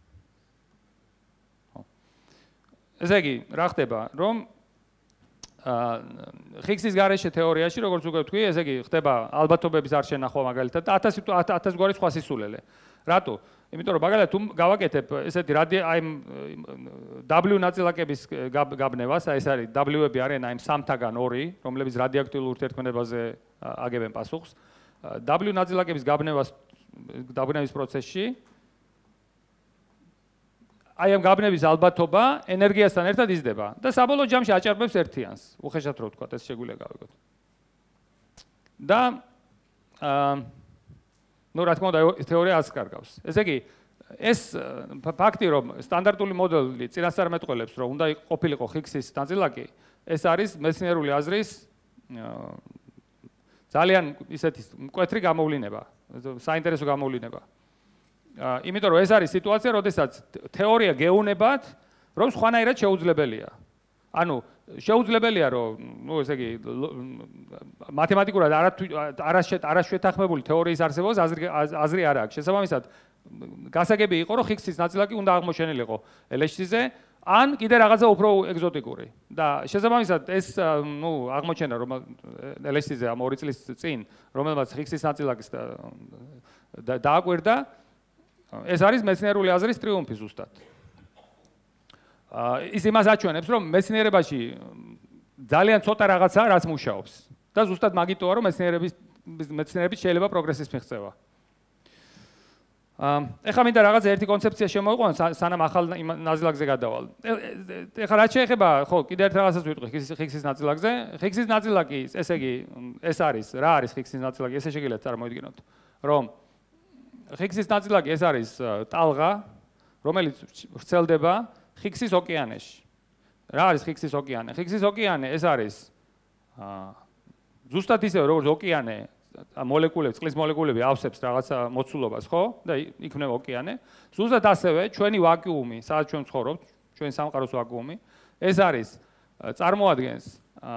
ესე იგი, რა ხდება, რომ ხიქსის გარეშე თეორიაში, როგორც უკვე ვთქვი, ესე იგი, ხდება ალბათობების არ შენახვა მაგალითად და 1000 გვარი სხვა სისულელე. რატო? იმიტომ რომ მაგალითად თუ გავაკეთებ ესეთი აი W ნაწილაკების გაბნევას, ეს არის W-ები არიან აი სამთაგან 2, რომლებიც რადიოაქტიურ ურთიერთქმედებაზე აგებენ პასუხს. W ნაწილაკების გაბნევის პროცესში აი ამ გაბნევის ალბათობა ენერგიასთან ერთად იზრდება და საბოლოო ჯამში აჭარბებს ერთიანს. უხეშად რო ვთქვა, ეს შეგვიძლია გავიგოთ. და რა თქმა უნდა, თეორია ას კარგავს. ესე იგი, ეს ფაქტი, რომ სტანდარტული მოდელი წინასწარმეტყველებს, რომ უნდა ყოფილიყო ხიქსის ნაწილაკი, ეს არის მეცნიერული აზრის ძალიან ისეთი მკვეთრი გამოვლინება, საინტერესო გამოვლინება. იმიტომ რომ ეს არის სიტუაცია, როდესაც თეორია გეუნებათ, რომ სხვანაირად შეუძლებელია. ანუ შეუძლებელია, რომ ესე იგი მათემატიკურად არაშეთანხმებული თეორიის არსებობას აზრი არ აქვს. შესაბამისად, გასაგები იყო, რომ ხიქსის ნაწილაკი უნდა აღმოჩენილიყო ელეშიზე, ან კიდე რაღაცა უფრო ეგზოტიკური. და შესაბამისად, ეს აღმოჩენა, რომ ელეშიზე ამ 2 წლის წინ, რომელმაც ხიქსის ნაწილაკის დააკვირდა, ეს არის მეცნიერული აზრის ტრიუმფი ზუსტად. ის იმას აჩვენებს, რომ მეცნიერებაში ძალიან ცოტა რაღაცაა, რაც მუშაობს. და ზუსტად მაგიტოა, რომ მეცნიერების შეიძლება პროგრესის მიღწევა. ეხლა მინდა რაღაცა ერთი კონცეფცია შემოვიყვანოთ, სანამ ახალ ნაწილაკზე გადავალ. ეხლა რაც შეეხება, ხო, კიდე ერთ რაღაცას ვიტყვი ხიქსის ნაწილაკზე. ხიქსის ნაწილაკი, ესე იგი, ეს არის, რა არის ხიქსის ნაწილაკი? ესე შეგიძლიათ წარმოიდგინოთ, რომ ხიქსის ნაწილაკი ეს არის ტალღა, რომელიც ვრცელდება ხიქსის ოკეანეში. რა არის ხიქსის ოკეანე? ხიქსის ოკეანე ეს არის ზუსტად ისე როგორც ოკეანე მოლეკულები, წყლის მოლეკულები ავსებს რაღაცა მოცულობას, ხო? და იქმნება ოკეანე. ზუსტად ასევე ჩვენი ვაკუუმი, სადაც ჩვენ ვცხოვრობთ, ჩვენი სამყაროს ვაკუუმი, ეს არის წარმოადგენს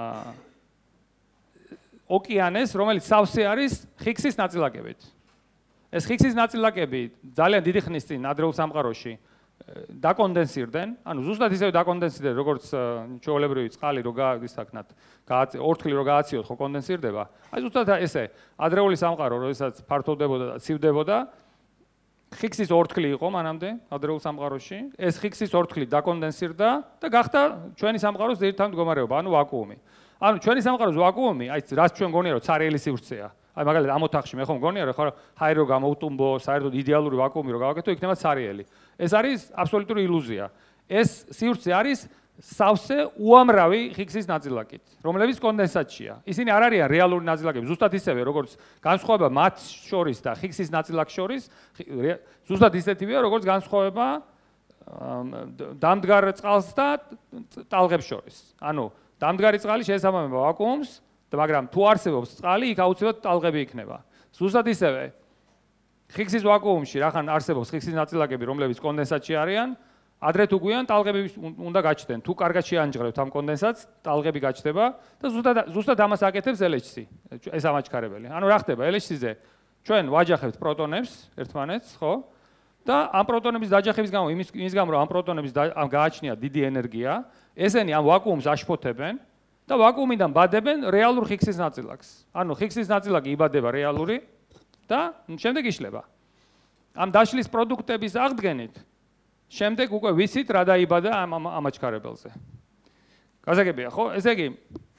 ოკეანეს, რომელიც სავსე არის ხიქსის ნაწილაკებით. ეს ხიქსის ნაწილაკები ძალიან დიდი ხნის წინ ადრეულ სამყაროში დაკონდენსირდნენ, ანუ ზუსტად ისევე დაკონდენსირდნენ, როგორც ჩვეულებრივი წყალი რო გაისაკნათ, ორთქლი რო გააციოთ, ხო კონდენსირდება. აი ზუსტად ესე, ადრეული სამყარო, როდესაც ფართოვდებოდა და ცივდებოდა, ხიქსის ორთქლი იყო მანამდე ადრეულ სამყაროში. ეს ხიქსის ორთქლი დაკონდენსირდა და გახდა ჩვენი სამყაროს ძირითადი მდგომარეობა, ანუ ვაკუუმი. ანუ ჩვენი სამყაროს ვაკუუმი, აი რაც ჩვენ გონია რომ ცარიელი სივრცეა. აი მაგალითად ამ ოთახში მე ხომ გონია რომ ხო ჰაერი რო გამოუტუმბო, საერთოდ იდეალური ვაკუუმი რო გავაკეთო, იქნება ცარიელი. ეს არის აბსოლუტური ილუზია. ეს სივრცე არის სავსე უამრავი ხიქსის ნაწილაკით, რომლებიც კონდენსატშია. ისინი არ არიან რეალური ნაწილაკები, ზუსტად ისევე როგორც განსხვავება მათ შორის და ხიქსის ნაწილაკ შორის, ზუსტად ისეთივეა როგორც განსხვავება დამდგარ წყალს და ტალღებს შორის. ანუ დამდგარი წყალი შეესაბამება ვაკუუმს, მაგრამ თუ არსებობს წყალი, იქ აუცილებლად ტალღები იქნება. ზუსტად ისევე ხიქსის ვაკუუმში რახან არსებობს ხიქსის ნაწილაკები, რომლებიც კონდენსატში არიან, ადრე თუ გვიან ტალღები უნდა გაჩნდნენ. თუ კარგად შეანჯღრებთ ამ კონდენსატს, ტალღები გაჩნდება და ზუსტად ამას აკეთებს LHC, ეს ამაჩქარებელი. ანუ რა ხდება LHC-ზე? ჩვენ ვაჯახებთ პროტონებს ერთმანეთს, ხო? და ამ პროტონების დაჯახების გამო, იმის გამო რომ ამ პროტონების გააჩნია დიდი ენერგია, ესენი ამ ვაკუუმს აშფოთებენ და ვაკუუმიდან ბადებენ რეალურ ხიქსის ნაწილაკს. ანუ ხიქსის ნაწილაკი იბადება რეალური და შემდეგ იშლება. ამ დაშლის პროდუქტების აღდგენით შემდეგ უკვე ვიცით რა დაიბადა ამ ამაჩქარებელზე. გასაგებია, ხო? ესე იგი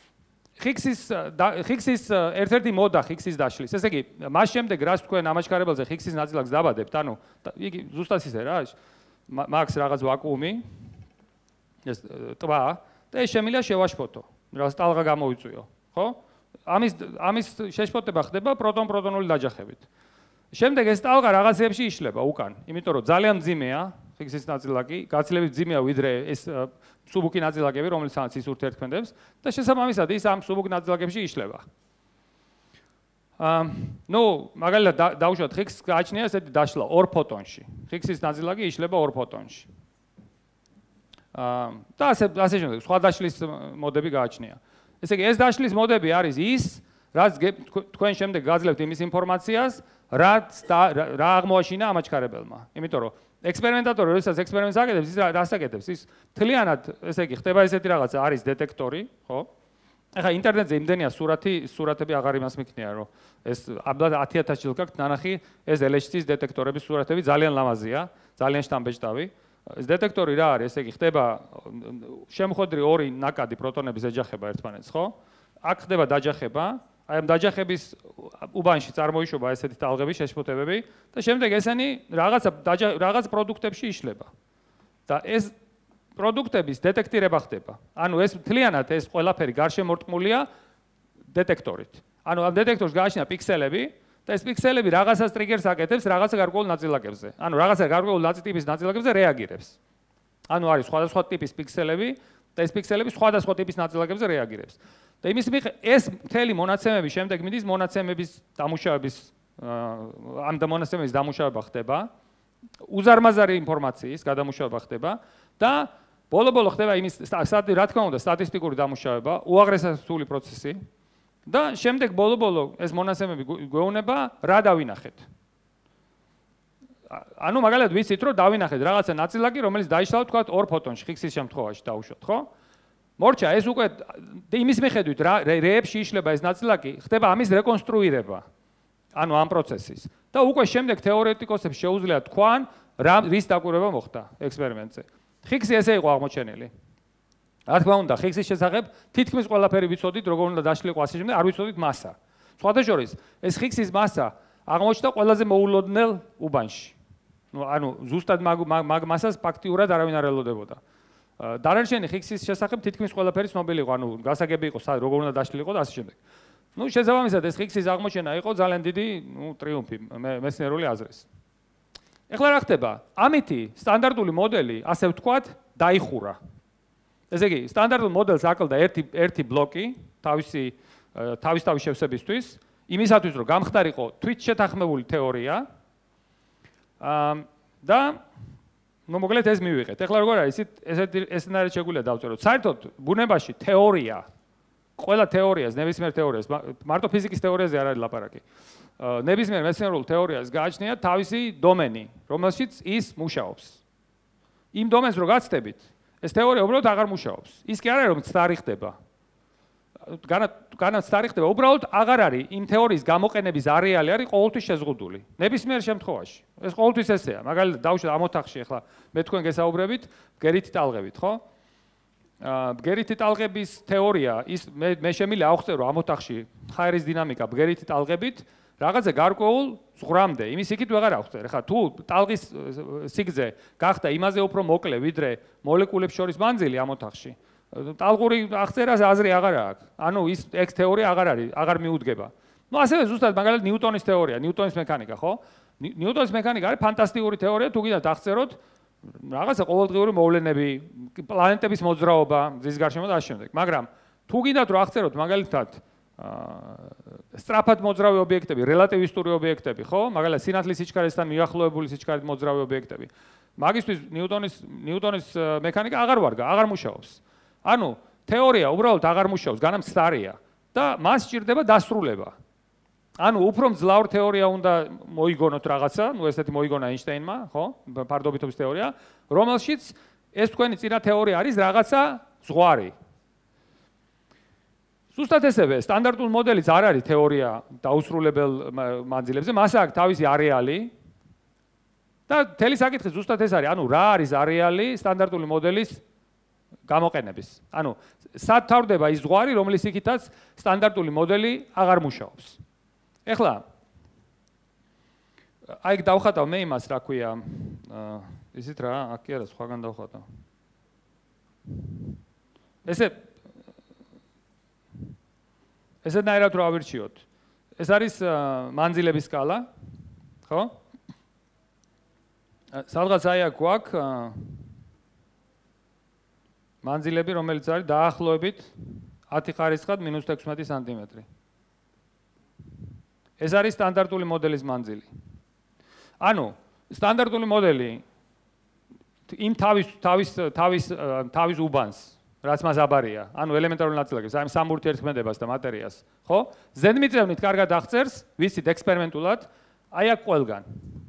ხიქსის ერთ-ერთი მოდა ხიქსის დაშლის. ესე იგი, მას შემდეგ რაც თქვენ ამაჩქარებელზე ხიქსის ნაწილაკს დაბადებთ, ანუ იგი ზუსტად ისე რა, მაქვს რაღაც ვაკუუმი, ეს ტბა და ეს შემიძლია შევაშფოთო, რაც ტალღა გამოიწვიო, ხო? ამის შეშფოთება ხდება პროტონ-პროტონული დაჯახებით. შემდეგ ეს ტალღა რაღაცეებში იშლება უკან, იმიტომ რომ ძალიან მძიმეა ხიქსის ნაწილაკი, გაცილებით მძიმეა ვიდრე ეს სუბუქი ნაწილაკები, რომელსაც ის ურთიერთქმედებს და შესაბამისად ის ამ სუბუქ ნაწილაკებში იშლება. ნუ მაგალითად დავუშვათ ხიქსს გააჩნია ესეთი დაშლა 2 ფოტონში. ხიქსის ნაწილაკი იშლება 2 ფოტონში. და ასე შემდეგ, სხვა დაშლის მოდები გააჩნია. ესე იგი, ეს დაშლის მოდები არის ის, რაც თქვენ შემდეგ გაძლევთ იმის ინფორმაციას, რა აღმოაჩინა ამაჩქარებელმა. იმიტომ რომ ექსპერიმენტატორი, როდესაც ექსპერიმენტს აკეთებს, ის რას აკეთებს? ის მთლიანად, ესე იგი, ხდება ესეთი რაღაცა, არის დეტექტორი, ხო? ეხლა ინტერნეტზე იმდენია სურათები აღარ იმას მიქნია, რომ ეს აბლად 10000 ჯილ გაქვთ ნანახი, ეს LHC-ის დეტექტორების სურათები ძალიან ლამაზია, ძალიან შთამბეჭდავი. ეს დეტექტორი რა არის? ესე იგი, ხდება შემოხვედრი ორი ნაკადი პროტონების ეჯახება ერთმანეთს, ხო? აქ ხდება დაჯახება, აი ამ დაჯახების უბანში წარმოიშობა ესეთი ტალღების შეშფოთებები და შემდეგ ესენი რაღაც პროდუქტებში იშლება. და ეს პროდუქტების დეტექტირება ხდება. ანუ ეს მთლიანად ეს ყველაფერი გარშემორტყმულია დეტექტორით. ანუ ამ დეტექტორს გააჩნია პიქსელები და ეს პიქსელები რაღაცას ტრიგერს აკეთებს რაღაცა გარკვეულ ნაწილაკებზე. ანუ რაღაცა გარკვეულ ტიპის ნაწილაკებზე რეაგირებს. ანუ არის სხვადასხვა ტიპის პიქსელები და ეს პიქსელები სხვადასხვა ტიპის ნაწილაკებზე რეაგირებს. და იმის ეს მთელი მონაცემები შემდეგ მიდის მონაცემების დამუშავების ამ მონაცემების დამუშავება ხდება. უზარმაზარი ინფორმაციის გადამუშავება ხდება და ბოლო-ბოლო ხდება იმის რა თქმა უნდა სტატისტიკური დამუშავება, უაღრესად რთული პროცესი და შემდეგ ბოლო-ბოლო ეს მონაცემები გვეუბნება რა დავინახეთ. ანუ მაგალითად ვიცით რომ დავინახეთ რაღაცა ნაწილაკი, რომელიც დაიშალა თქვა 2 ფოტონში ხიქსის შემთხვევაში დავუშვათ, ხო? მორჩა ეს უკვე იმის მიხედვით რა რეებში იშლება ეს ნაწილაკი, ხდება ამის რეკონსტრუირება. ანუ ამ პროცესის. და უკვე შემდეგ თეორეტიკოსებს შეუძლიათ თქვან რის დაკვირვება მოხდა ექსპერიმენტზე. ხიქსი ესე იყო აღმოჩენილი. რა თქმა უნდა, ხიქსის შესახებ თითქმის ყველაფერი ვიცოდით, როგორ უნდა დაშლილიყო ასე შემდეგ, არ ვიცოდით მასა. სხვათა შორის, ეს ხიქსის მასა აღმოჩნდა ყველაზე მოულოდნელ უბანში. ანუ ზუსტად მაგ მასას ფაქტიურად არავინ არ ელოდებოდა. დანარჩენი ხიქსის შესახებ თითქმის ყველაფერი ცნობილი იყო, ანუ გასაგები იყო, როგორ უნდა დაშლილიყო და ასე შემდეგ. ნუ შესაბამისად ეს ხიქსის აღმოჩენა იყო ძალიან დიდი, ტრიუმფი მეცნიერული აზრის. ეხლა რა ხდება? ამითი სტანდარტული მოდელი, ასე ვთქვათ, დაიხურა. ესე იგი, სტანდარტულ მოდელს აკლდა ერთი ბლოკი თავის შევსებისთვის, იმისათვის რომ გამხდარიყო თვითშეთანხმებული თეორია. და ну მოკლედ ეს მივიღეთ. ეხლა როგორ არის? ესენაირად შეგვიძლია დავწეროთ. საერთოდ ბუნებაში თეორია, ყველა თეორიას, ნებისმიერ თეორიას, მარტო ფიზიკის თეორიაზე არ არის ლაპარაკი. ნებისმიერ მეცნიერულ თეორიას გააჩნია თავისი დომენი, რომელშიც ის მუშაობს. იმ დომენს რო გაცდებით, ეს თეორია უბრალოდ აღარ მუშაობს. ის კი არ არის რომ ცდარი ხდება. განაც ცდარი ხდება, უბრალოდ აღარ არის იმ თეორიის გამოყენების არეალი არის ყოველთვის შეზღუდული. ნებისმიერ შემთხვევაში. ეს ყოველთვის ესეა. მაგალითად, დავუშვათ ამ ოთახში ახლა მე თქვენ გესაუბრებით, ბგერითი ტალღებით, ხო? ბგერითი ტალღების თეორია, ის მე შემიძლია ავხსენო ამ ოთახში ჰაერის დინამიკა ბგერითი ტალღებით რაღაცა გარკვეულ ზღვრამდე. იმის იქით ვეღარ ავხსენ. ახლა თუ ტალღის სიგრძე გახდა იმაზე უფრო მოკლე, ვიდრე მოლეკულებს შორის მანძილი ამ ოთახში, ტალღური აღწერას აზრი აღარ აქვს. ანუ ის ეს თეორია აღარ მიუდგება. ნუ ასევე ზუსტად მაგალითად ნიუტონის თეორია, ნიუტონის მექანიკა, ხო? ნიუტონის მექანიკა არის ფანტასტიკური თეორია, თუ გინდათ აღწეროთ რაღაცა ყოველდღიური მოვლენები, პლანეტების მოძრაობა, მზის გარშემო და ამ შემდეგ. მაგრამ თუ გინდათ რომ აღწეროთ მაგალითად სწრაფად მოძრავი ობიექტები, რელატივისტური ობიექტები, ხო? მაგალითად სინათლის სიჩქარესთან მიახლოებული სიჩქარით მოძრავი ობიექტები. მაგისთვის ნიუტონის მექანიკა აღარ ვარგა, აღარ მუშაობს. ანუ თეორია უბრალოდ აღარ მუშაობს, განამ ცდარია და მას სჭირდება დასრულება. ანუ უფრო მძლავრ თეორია უნდა მოიგონოთ რაღაცა, ნუ ესეთი მოიგონა ეინშტაინმა, ხო? ფარდობითობის თეორია, რომელშიც ეს თქვენი წინა თეორია არის რაღაცა ზღვარი. ზუსტად ესევე, სტანდარტულ მოდელიც არ არის თეორია დაუსრულებელ მანძილებზე, მას აქვს თავისი არეალი და მთელი საკითხი ზუსტად ეს არის, ანუ რა არის არეალი სტანდარტული მოდელის გამოყენების. ანუ სად თავდება ის ზღვარი, რომლის იქითაც სტანდარტული მოდელი აღარ მუშაობს. ეხლა აი დავხატავ მე იმას, რა ქვია, ისიც რა, აქ კი არა, სხვაგან დავხატავ. ესეთნაირად რო ავირჩიოთ. ეს არის მანძილების სკალა, ხო? სადღაც აი აქ გვაქვს მანძილები, რომელიც არის დაახლოებით 10 ხარისხად -16 სანტიმეტრი. ეს არის სტანდარტული მოდელის მანძილი. ანუ სტანდარტული მოდელი იმ თავის უბანს, რაც მას აბარია, ანუ ელემენტარულ ნაწილაკებს, აი სამ ურთიერთქმედებას და მატერიას, ხო? ზედმიწევნით კარგად აღწერს, ვიცით ექსპერიმენტულად, აი აქ ყველგან.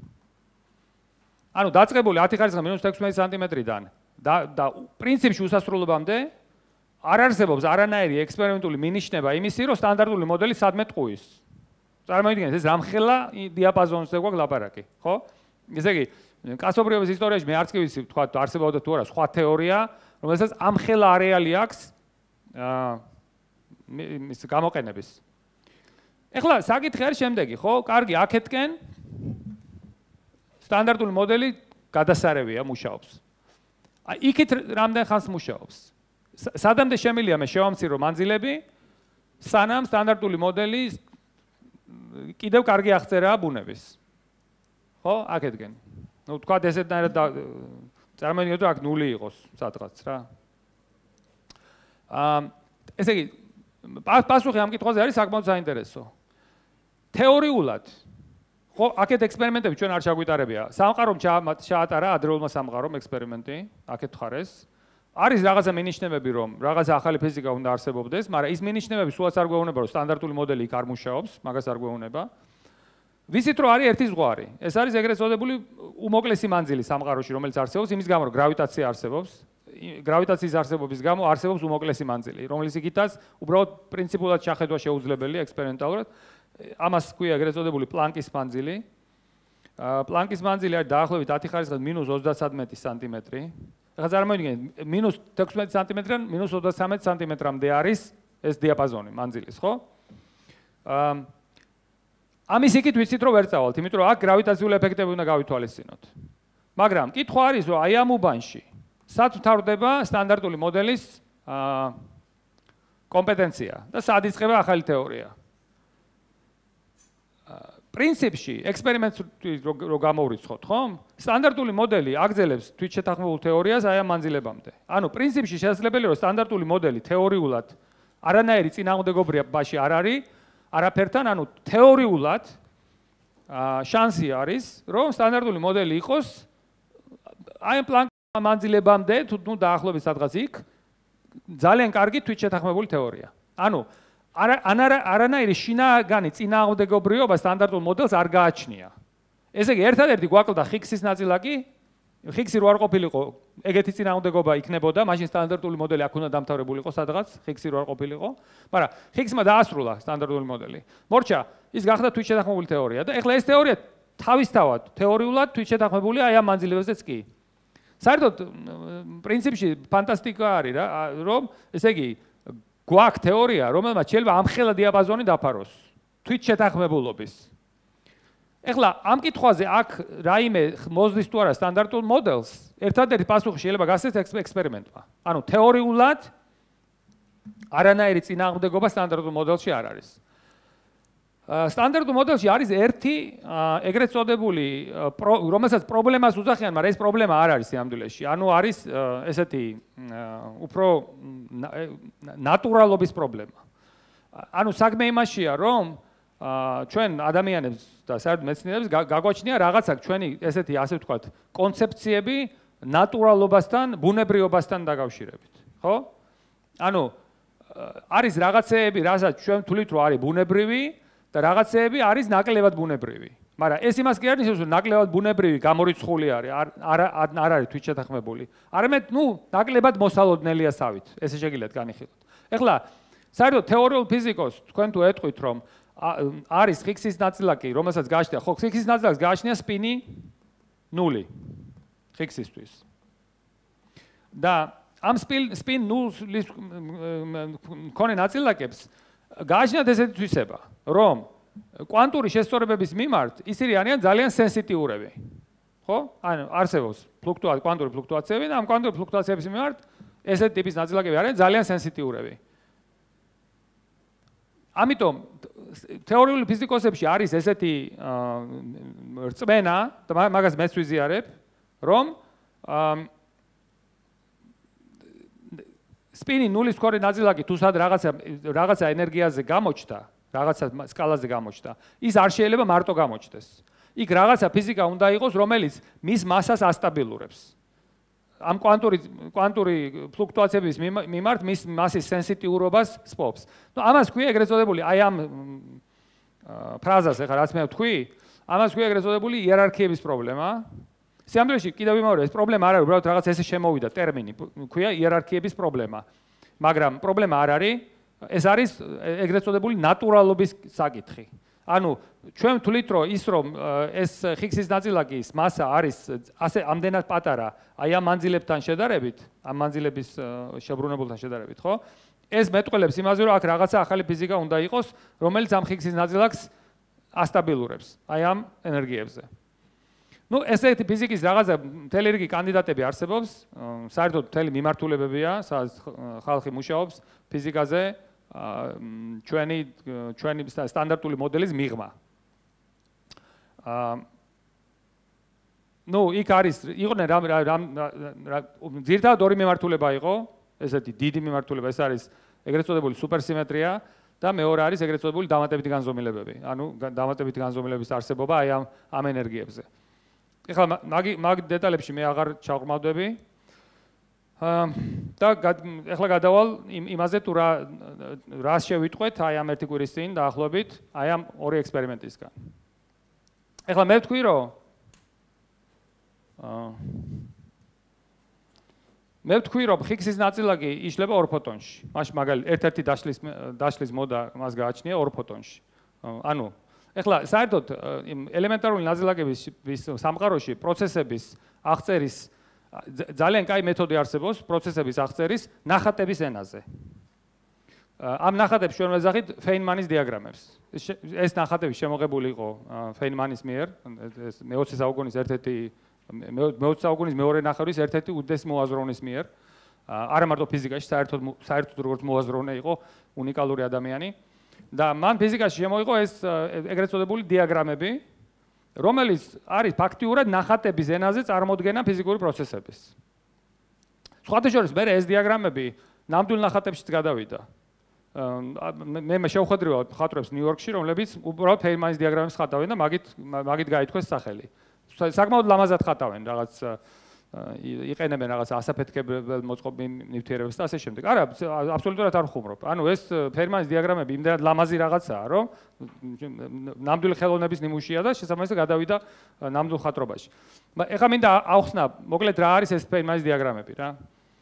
ანუ დაწყებული 10 ხარისხად -16 სანტიმეტრიდან და პრინციპში უსასრულობამდე არ არსებობს არანაირი ექსპერიმენტული მინიშნება იმისი, რომ სტანდარტული მოდელი სადმე ტყუის. წარმოიდგინეთ, ეს რამხელა დიაპაზონზე გვაქვს ლაპარაკი, ხო? ესე იგი, კაცობრიობის ისტორიაში მე არც კი ვიცი, თქვა არსებობდა თუ არა სხვა თეორია, რომელსაც ამხელა არეალი აქვს ის გამოყენების. ეხლა საკითხი არის შემდეგი, ხო? კარგი, აქეთკენ სტანდარტული მოდელი გადასარევია, მუშაობს. იქით რამდენ ხანს მუშაობს? სადამდე შემიძლია მე შევამცირო მანძილები, სანამ სტანდარტული მოდელი კიდევ კარგი აღწერაა ბუნების. ხო? აქეთკენ. ნუ თქვა ესეთნაირად წარმოიდგინეთ, რომ აქ 0 იყოს სადღაც რა. ესე იგი, პასუხი ამ კითხვაზე არის საკმაოდ საინტერესო. თეორიულად ხო, აქეთ ექსპერიმენტები ჩვენ არ ჩაგვიტარებია. სამყარომ ჩაატარა ადრეულმა სამყარომ ექსპერიმენტი, აქეთ ხარეს. არის რაღაცა მინიშნებები, რომ რაღაცა ახალი ფიზიკა უნდა არსებობდეს, მაგრამ ის მინიშნებები სულაც არ გვეუბნება, რომ სტანდარტული მოდელი იქ არ მუშაობს, მაგას არ გვეუბნება. ვიცით, რომ არის ერთი ზღვარი. ეს არის ეგრეთ წოდებული უმოკლესი მანძილი სამყაროში, რომელიც არსებობს, იმის გამო, რომ გრავიტაცია არსებობს. გრავიტაციის არსებობის გამო არსებობს უმოკლესი მანძილი, რომლის იქითაც უბრალოდ პრინციპულად შეხედვა შეუძლებელია ექსპერიმენტალურად. ამას ქვია ეგრეთ წოდებული პლანკის მანძილი. პლანკის მანძილი არის დაახლოებით 10 ხარისხად -33 სანტიმეტრი. ეხლა წარმოიდგინეთ, -16 სანტიმეტრიდან -33 სანტიმეტრამდე არის ეს დიაპაზონი მანძილის, ხო? ამის იქით ვიცით, რომ ვერ წავალთ, იმიტომ რომ აქ გრავიტაციული ეფექტები უნდა გავითვალისწინოთ. მაგრამ კითხვა არის, რომ აი ამ უბანში სად თავდება სტანდარტული მოდელის კომპეტენცია და სად იწყება ახალი თეორია. პრინციპში ექსპერიმენტს რო გამოვრიცხოთ, ხო? სტანდარტული მოდელი აგზელებს თვითშეთანხმებულ თეორიას აი ამ მანძილებამდე. ანუ პრინციპში შესაძლებელია, რომ სტანდარტული მოდელი თეორიულად არანაირი წინააღმდეგობრებაში არ არის, არაფერთან, ანუ თეორიულად შანსი არის, რომ სტანდარტული მოდელი იყოს აი ამ პლანკის მანძილებამდე თუ დაახლოებით სადღაც იქ ძალიან კარგი თვითშეთანხმებული თეორია. ანუ არანაირი შინაგანი წინააღმდეგობრიობა სტანდარტულ მოდელს არ გააჩნია. ესე იგი ერთადერთი გვაკლდა ხიქსის ნაწილაკი, ხიქსი რო არ ყოფილიყო, ეგეთი წინააღმდეგობა იქნებოდა, მაშინ სტანდარტული მოდელი აქ უნდა დამთავრებულიყო სადღაც, ხიქსი რო არ ყოფილიყო, მაგრამ ხიქსმა დაასრულა სტანდარტული მოდელი. მორჩა, ის გახდა თვითშეთანხმებული თეორია და ეხლა ეს თეორია თავისთავად თეორიულად თვითშეთანხმებულია აი ამ მანძილებზეც კი. საერთოდ პრინციპში ფანტასტიკა არის რა, რომ ესე იგი გვაქვს თეორია, რომელმაც შეიძლება ამხელა დიაპაზონი დაფაროს თვითშეთანხმებულობის. ეხლა ამ კითხვაზე აქ რაიმე მოზლის თუ არა სტანდარტულ მოდელს, ერთადერთი პასუხი შეიძლება გასცეს ექსპერიმენტმა. ანუ თეორიულად არანაირი წინააღმდეგობა სტანდარტულ მოდელში არ არის. სტანდარტულ მოდელში არის ერთი ეგრეთ წოდებული რომელსაც პრობლემას უძახიან, მაგრამ ეს პრობლემა არ არის სიამდვილეში. ანუ არის ესეთი უფრო ნატურალობის პრობლემა. ანუ საქმე იმაშია, რომ ჩვენ ადამიანებს და საერთოდ მეცნიერებს გაგვაჩნია რაღაცა ჩვენი ესეთი ასე ვთქვათ კონცეფციები ნატურალობასთან, ბუნებრიობასთან დაკავშირებით, ხო? ანუ არის რაღაცეები, რასაც ჩვენ ვთვლით, რომ არის ბუნებრივი და რაღაცეები არის ნაკლებად ბუნებრივი. მაგრამ ეს იმას კი არ ნიშნავს, რომ ნაკლებად ბუნებრივი გამორიცხული არის, არ არის თვითშეთანხმებული. არამედ, ნაკლებად მოსალოდნელია სავით. ესე შეგიძლიათ განიხილოთ. ეხლა, საერთოდ თეორიულ ფიზიკოს თქვენ თუ ეტყვით, რომ არის ხიქსის ნაწილაკი, რომელსაც გააჩნია, ხო, ხიქსის ნაწილაკს გააჩნია სპინი 0 ხიქსისთვის. და ამ სპინ 0-ის მქონე ნაწილაკებს გააჩნიათ ესეთი თვისება, რომ კვანტური შესწორებების მიმართ ისინი არიან ძალიან სენსიტიურები. ხო? ანუ არსებობს კვანტური ფლუქტუაციები და ამ კვანტური ფლუქტუაციების მიმართ ესეთი ტიპის ნაწილაკები არიან ძალიან სენსიტიურები. ამიტომ თეორიული ფიზიკოსებში არის ესეთი რწმენა და მაგას მეც ვიზიარებ, რომ სპინი 0-ის მქონე ნაწილაკი თუ სად რაღაცა ენერგიაზე გამოჩნდა, რაღაცა სკალაზე გამოჩნდა, ის არ შეიძლება მარტო გამოჩნდეს. იქ რაღაცა ფიზიკა უნდა იყოს, რომელიც მის მასას ასტაბილურებს. ამ კვანტური ფლუქტუაციების მიმართ მის მასის სენსიტიურობას სპობს. ამას ქვია ეგრეთ წოდებული, აი ამ ფრაზას ახლა რაც მე ვთქვი, ამას ქვია ეგრეთ წოდებული იერარქიების პრობლემა. სიამდვილეში კიდევ ვიმეორებ, ეს პრობლემა არ არის, უბრალოდ რაღაც ესე შემოვიდა ტერმინი, ქვია იერარქიების პრობლემა. მაგრამ პრობლემა არ არის, ეს არის ეგრეთ წოდებული ნატურალობის საკითხი. ანუ ჩვენ ვთვლით, რომ ის რომ ეს ხიქსის ნაწილაკის მასა არის ასე ამდენად პატარა, აი ამ მანძილებთან შედარებით, ამ მანძილების შებრუნებულთან შედარებით, ხო? ეს მეტყველებს იმაზე, რომ აქ რაღაცა ახალი ფიზიკა უნდა იყოს, რომელიც ამ ხიქსის ნაწილაკს ასტაბილურებს, აი ამ ენერგიებზე. ესეთი ფიზიკის რაღაცა მთელი რიგი კანდიდატები არსებობს, საერთოდ მთელი მიმართულებებია, სადაც ხალხი მუშაობს ფიზიკაზე, ჩვენი სტანდარტული მოდელის მიღმა. იქ არის, იყვნენ ძირითადად ორი მიმართულება იყო, ესეთი დიდი მიმართულება, ეს არის ეგრეთ წოდებული სუპერსიმეტრია და მეორე არის ეგრეთ წოდებული დამატებითი განზომილებები, ანუ დამატებითი განზომილების არსებობა აი ამ ენერგიებზე. ეხლა მაგ დეტალებში მე აღარ ჩავყრმავდები. და ეხლა გადავალ იმაზე თუ რას შევიტყვეთ აი ამ ერთი კვირის წინ დაახლოებით აი ამ ორი ექსპერიმენტისგან. ეხლა მე ვთქვი, რომ ხიქსის ნაწილაკი იშლება 2 ფოტონში. მაშინ მაგალითად ერთ-ერთი დაშლის მოდა მას გააჩნია 2 ფოტონში. ანუ ეხლა საერთოდ ელემენტარული ნაწილაკების სამყაროში პროცესების აღწერის ძალიან კაი მეთოდი არსებობს პროცესების აღწერის ნახატების ენაზე. ამ ნახატებს ჩვენ ვეძახით ფეინმანის დიაგრამებს. ეს ნახატები შემოღებული იყო ფეინმანის მიერ, მე-20 საუკუნის ერთ-ერთი მე-20 საუკუნის მეორე ნახევრის ერთ-ერთი უდიდესი მოაზროვნის მიერ. არა მარტო ფიზიკაში, საერთოდ როგორც მოაზროვნე იყო უნიკალური ადამიანი. და მან ფიზიკაში შემოიღო ეს ეგრეთ წოდებული დიაგრამები, რომელიც არის ფაქტიურად ნახატების ენაზე წარმოდგენა ფიზიკური პროცესების. სხვათა შორის მე ეს დიაგრამები ნამდვილ ნახატებშიც გადავიდა. მე შევხვედრივ მხატვრებს ნიუ-იორკში, რომლებიც უბრალოდ ფეინმანის დიაგრამებს ხატავენ და მაგით გაითქვეს სახელი. საკმაოდ ლამაზად ხატავენ, რაღაც იყენებენ რაღაც ასაფეთქებელ მოწყობილ ნივთიერებებს და ასე შემდეგ. არა, აბსოლუტურად არ ვხუმრობ. ანუ ეს ფერმანის დიაგრამები იმდენად ლამაზი რაღაცაა, რომ ნამდვილი ხელოვნების ნიმუშია და შესაბამისად გადავიდა ნამდვილ ხატრობაში. ეხლა მინდა ავხსნა, მოკლედ რა არის ეს ფერმანის დიაგრამები რა.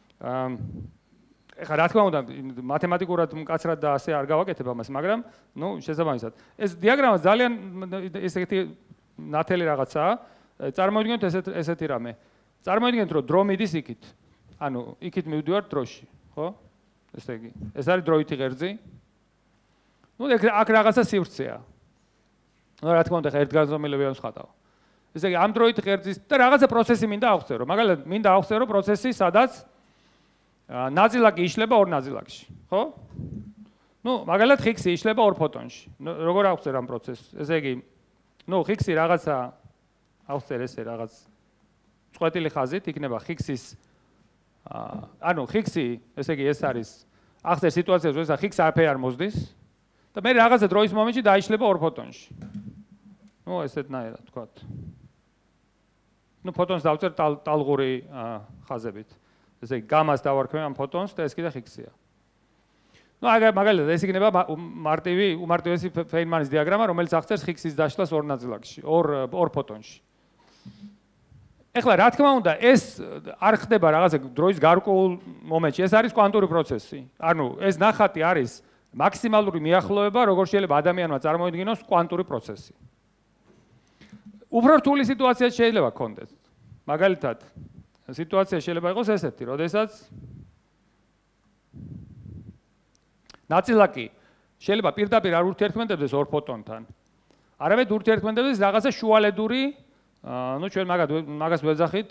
ეხლა რა თქმა უნდა, მათემატიკურად მკაცრად და ასე არ გავაკეთებ ამას, მაგრამ ნუ შესაბამისად. ეს დიაგრამა ძალიან ესეთი ნათელი რაღაცაა. წარმოიდგინოთ ესეთი რამე. წარმოიდგინეთ, რომ დრო მიდის იქით. ანუ იქით მივდივარ დროში, ხო? ესე იგი, ეს არის დროითი ღერძი. ნუ აქ რაღაცა სივრცეა. ნუ რა თქმა უნდა, ერთგანზომილები არ ვსხატავ. ესე იგი, ამ დროითი ღერძის და რაღაცა პროცესი მინდა ავხსერო. მაგალითად, მინდა ავხსერო პროცესი, სადაც ნაწილაკი იშლება ორ ნაწილაკში, ხო? ნუ მაგალითად, ხიქსი იშლება ორ ფოტონში. როგორ ავხსერ ამ პროცესს? ესე იგი, ნუ ხიქსი რაღაცა ავხსერ ესე რაღაც წყვეტილი ხაზით იქნება ხიქსის ანუ ხიქსი, ესე იგი ეს არის ახსერ სიტუაციას, როდესაც ხიქსი არაფერი არ მოსდის და მე რაღაცა დროის მომენტში დაიშლება ორ ფოტონში. ნუ ესეთნაირად თქვათ. ნუ ფოტონს დავწერ ტალღური ხაზებით. ესე იგი გამას დავარქმევ ამ ფოტონს და ეს კიდე ხიქსია. ნუ მაგალითად ეს იქნება უმარტივესი ფეინმანის დიაგრამა, რომელიც აღწერს ხიქსის დაშლას ორ ნაწილაკში, ორ ფოტონში. ეხლა რა თქმა უნდა, ეს არ ხდება რაღაცა დროის გარკვეულ მომენტში, ეს არის კვანტური პროცესი. ანუ ეს ნახატი არის მაქსიმალური მიახლოება, როგორ შეიძლება ადამიანმა წარმოიდგინოს კვანტური პროცესი. უფრო რთული სიტუაცია შეიძლება გქონდეს. მაგალითად, სიტუაცია შეიძლება იყოს ესეთი, როდესაც ნაწილაკი შეიძლება პირდაპირ არ ურთიერთქმედებდეს ორ ფოტონთან. არამედ ურთიერთქმედებდეს რაღაცა შუალედური, ნუ ჩვენ მაგას ვეძახით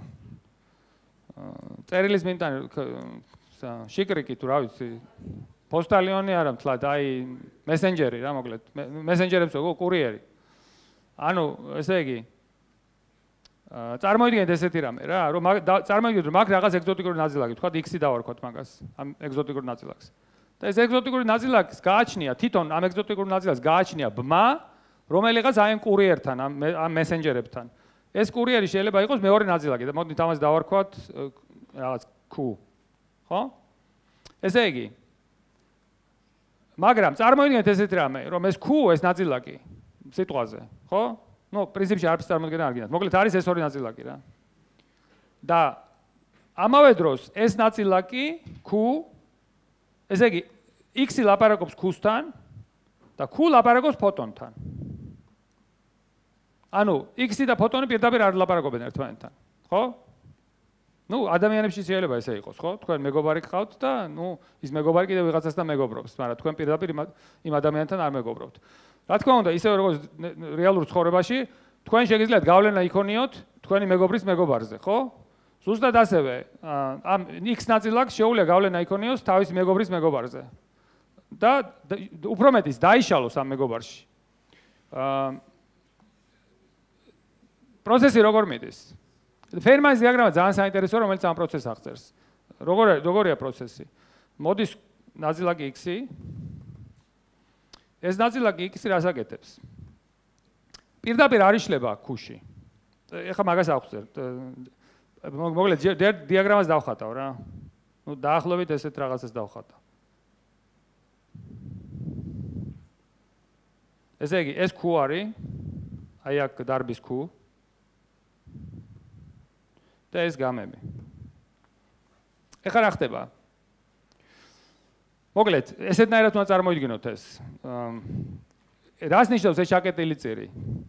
წერილის მინტანი შიკრიკი თუ რა ვიცი, პოსტალიონი არა მთლად, აი მესენჯერი რა მოკლედ, მესენჯერებს როგორ კურიერი. ანუ ესე იგი წარმოიდგინეთ ესეთი რამე რა, რომ წარმოიდგინეთ რომ მაგ რაღაც ეგზოტიკური ნაწილაკი, თქვა X-ი დავარქვათ მაგას, ამ ეგზოტიკურ ნაწილაკს. და ეს ეგზოტიკური ნაწილაკს გააჩნია, თვითონ ამ ეგზოტიკურ ნაწილაკს გააჩნია ბმა, რომელიღაც აი ამ კურიერთან, ამ მესენჯერებთან. ეს კურიერი შეიძლება იყოს მეორე ნაწილაკი და მოდით ამას დავარქვათ რაღაც Q. ხო? ესე იგი მაგრამ წარმოიდგინეთ ესეთი რამე, რომ ეს Q ეს ნაწილაკი სიტყვაზე, ხო? ნუ პრინციპში არაფერს წარმოქმნა არ გინდათ. მოკლედ არის ეს ორი ნაწილაკი რა. და ამავე დროს ეს ნაწილაკი Q ესე იგი X-ი ლაპარაკობს Q-სთან და Q ლაპარაკობს ფოტონთან. ანუ X-ი და ფოტონი პირდაპირ არ ლაპარაკობენ ერთმანეთთან, ხო? ნუ ადამიანებში შეიძლება ესე იყოს, ხო? თქვენ მეგობარი გყავთ და ნუ ის მეგობარი კიდევ ვიღაცასთან მეგობრობს, მაგრამ თქვენ პირდაპირ იმ ადამიანთან არ მეგობრობთ. რა თქმა უნდა, ისევე როგორც რეალურ ცხოვრებაში, თქვენ შეგიძლიათ გავლენა იქონიოთ თქვენი მეგობრის მეგობარზე, ხო? ზუსტად ასევე, ამ X ნაწილაკს შეუძლია გავლენა იქონიოს თავის მეგობრის მეგობარზე. და უფრო მეტიც დაიშალოს ამ მეგობარში. პროცესი როგორ მიდის? ფერმანის დიაგრამა ძალიან საინტერესოა, რომელიც ამ პროცესს აღწერს. როგორია პროცესი? მოდის ნაწილაკი X-ი. ეს ნაწილაკი X-ი რას აკეთებს? პირდაპირ არ იშლება Q-ში. ეხლა მაგას ავხსერთ. მოკლედ დიაგრამას დავხატავ რა. ნუ დაახლოებით ესეთ რაღაცას დავხატავ. ესე იგი, ეს Q არის, აი აქ დარბის Q. და ეს გამები. ეხლა რა ხდება? მოკლედ, ესეთნაირად უნდა წარმოიდგინოთ ეს. რას ნიშნავს ეს ჩაკეტილი წირი?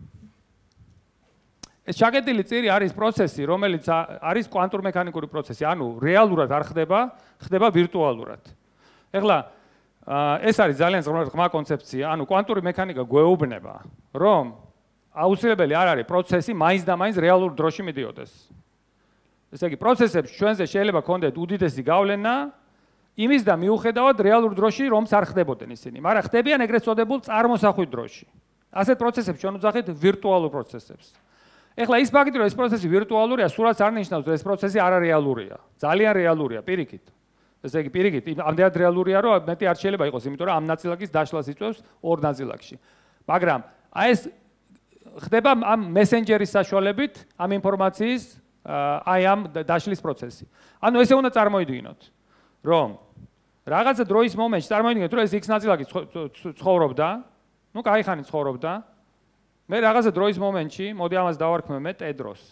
ეს ჩაკეტილი წირი არის პროცესი, რომელიც არის კვანტურ-მექანიკური პროცესი, ანუ რეალურად არ ხდება, ხდება ვირტუალურად. ეხლა ეს არის ძალიან ღრმა კონცეფცია, ანუ კვანტური მექანიკა გვეუბნება, რომ აუცილებელი არ არის პროცესი მაინც და მაინც რეალურ დროში მიდიოდეს. ესე იგი, პროცესებს ჩვენზე შეიძლება ქონდეთ უდიდესი გავლენა იმის და მიუხედავად რეალურ დროში რომც არ ხდებოდნენ ისინი, მაგრამ ხდებიან ეგრეთ წოდებულ წარმოსახვით დროში. ასეთ პროცესებს ჩვენ ვუძახით ვირტუალურ პროცესებს. ეხლა ის ფაქტი, რომ ეს პროცესი ვირტუალურია, სულაც არ ნიშნავს, რომ ეს პროცესი არარეალურია. ძალიან რეალურია, პირიქით. ესე იგი, პირიქით, ამდენად რეალურია, რომ მეტი არ შეიძლება იყოს, იმიტომ რომ ამ ნაწილაკის დაშლას იწვევს ორ ნაწილაკში. მაგრამ აი ეს ხდება ამ მესენჯერის საშუალებით, ამ ინფორმაციის აი ამ დაშლის პროცესი. ანუ ესე უნდა წარმოიდგინოთ, რომ რაღაცა დროის მომენტში წარმოიდგინოთ, რომ ეს X ნაწილაკი ცხოვრობდა, ну, кайხანი ცხოვრობდა. მე რაღაცა დროის მომენტში, მოდი ამას დავარქმევ მე T დროს.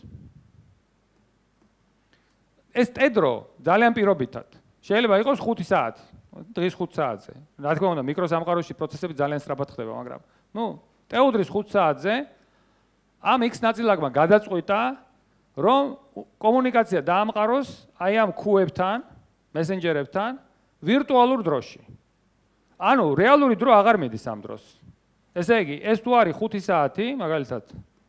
ეს T დრო ძალიან პირობითად. შეიძლება იყოს 5 საათი, დღის 5 საათზე. რა თქმა უნდა, მიკროსამყაროში პროცესები ძალიან სწრაფად ხდება, მაგრამ, ну, T-დრის 5 საათზე ამ X ნაწილაკმა გადაწყვიტა, რომ კომუნიკაცია დაამყაროს აი ამ Q-ებთან, მესენჯერებთან ვირტუალურ დროში. ანუ რეალური დრო აღარ მიდის ამ დროს. ესე იგი, ეს თუ არის 5 საათი, მაგალითად.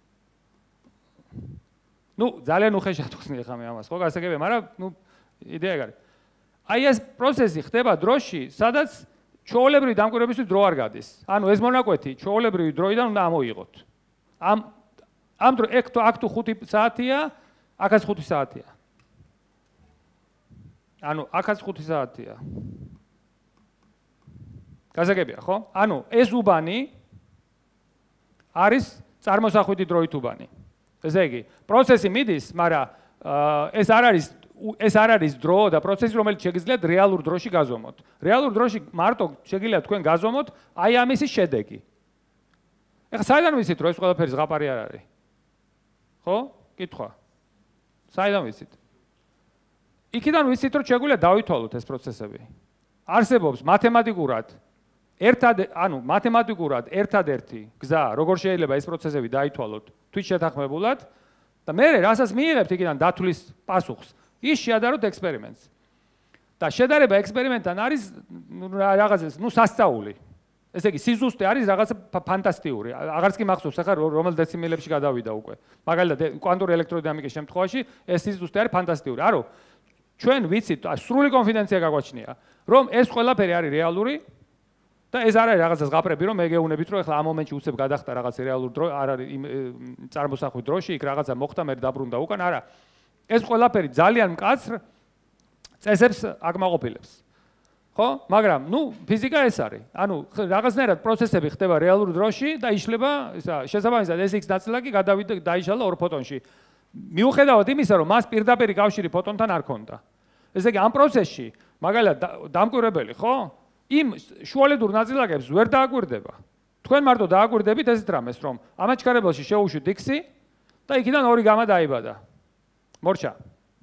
ну, ძალიან უხეშად ხსნი ხა მე ამას, ხო, გასაგებია, მაგრამ, ну, იდეა ეგ არის. აი ეს პროცესი ხდება დროში, სადაც ჩვეულებრივი დამკვირვებისთვის დრო არ გადის. ანუ ეს მონაკვეთი ჩვეულებრივი დროიდან უნდა ამოიღოთ. ამ დრო აქ თუ 5 საათია, აქაც 5 საათია. ანუ აქაც 5 საათია. გასაგებია, ხო? ანუ ეს უბანი არის წარმოსახვითი დროით უბანი. ესე იგი, პროცესი მიდის, მაგრამ ეს არ არის დრო და პროცესი, რომელიც შეგიძლიათ რეალურ დროში გაზომოთ. რეალურ დროში მარტო შეგიძლიათ თქვენ გაზომოთ აი ამის შედეგი. ეხლა საიდან ვიცით, რომ ეს ყველაფერი ზღაპარი არ არის? ხო? კითხვა. საიდან ვიცით? იქიდან ვიცით, რომ შეგვიძლია დავითვალოთ ეს პროცესები. არსებობს მათემატიკურად ერთადერთი გზა, როგორ შეიძლება ეს პროცესები დაითვალოთ თვით შეთანხმებულად და მე რასაც მიიღებთ იქიდან დათვლის პასუხს, ის შეადაროთ ექსპერიმენტს. და შედარება ექსპერიმენტთან არის რაღაცა, სასწაული. ესე იგი, სიზუსტე არის რაღაცა ფანტასტიკური. აღარც კი მახსოვს ახლა რომელ დეციმილებში გადავიდა უკვე. მაგალითად, კვანტური ელექტროდინამიკის შემთხვევაში ეს სიზუსტე არის ფანტასტიკური. არო, ჩვენ ვიცით, სრული კონფიდენცია გაგვაჩნია, რომ ეს ყველაფერი არის რეალური და ეს არ არის რაღაცა ზღაპრები, რომ მე გეუბნებით, რომ ახლა ამ მომენტში უცებ გადახტა რაღაც რეალურ დრო, არ არის წარმოსახვით დროში, იქ რაღაცა მოხდა, მე დაბრუნდა უკან, არა. ეს ყველაფერი ძალიან მკაცრ წესებს აკმაყოფილებს. ხო? მაგრამ, ну, ფიზიკა ეს არის. ანუ რაღაცნაირად პროცესები ხდება რეალურ დროში და იშლება, შესაბამისად ეს X ნაწილაკი გადავიდა დაიშალა 2 ფოტონში. მიუხედავად იმისა, რომ მას პირდაპირი კავშირი ფოტონთან არ ქონდა. ესე იგი, ამ პროცესში, მაგალითად, დამკვირვებელი, ხო? იმ შუალედურ ნაწილაკებს ვერ დააკვირდება. თქვენ მარტო დააკვირდებით ესეთ რამეს, რომ ამ აჩქარებელში შეუშვით X-ი და იქიდან 2 გამა დაიბადა. მორჩა.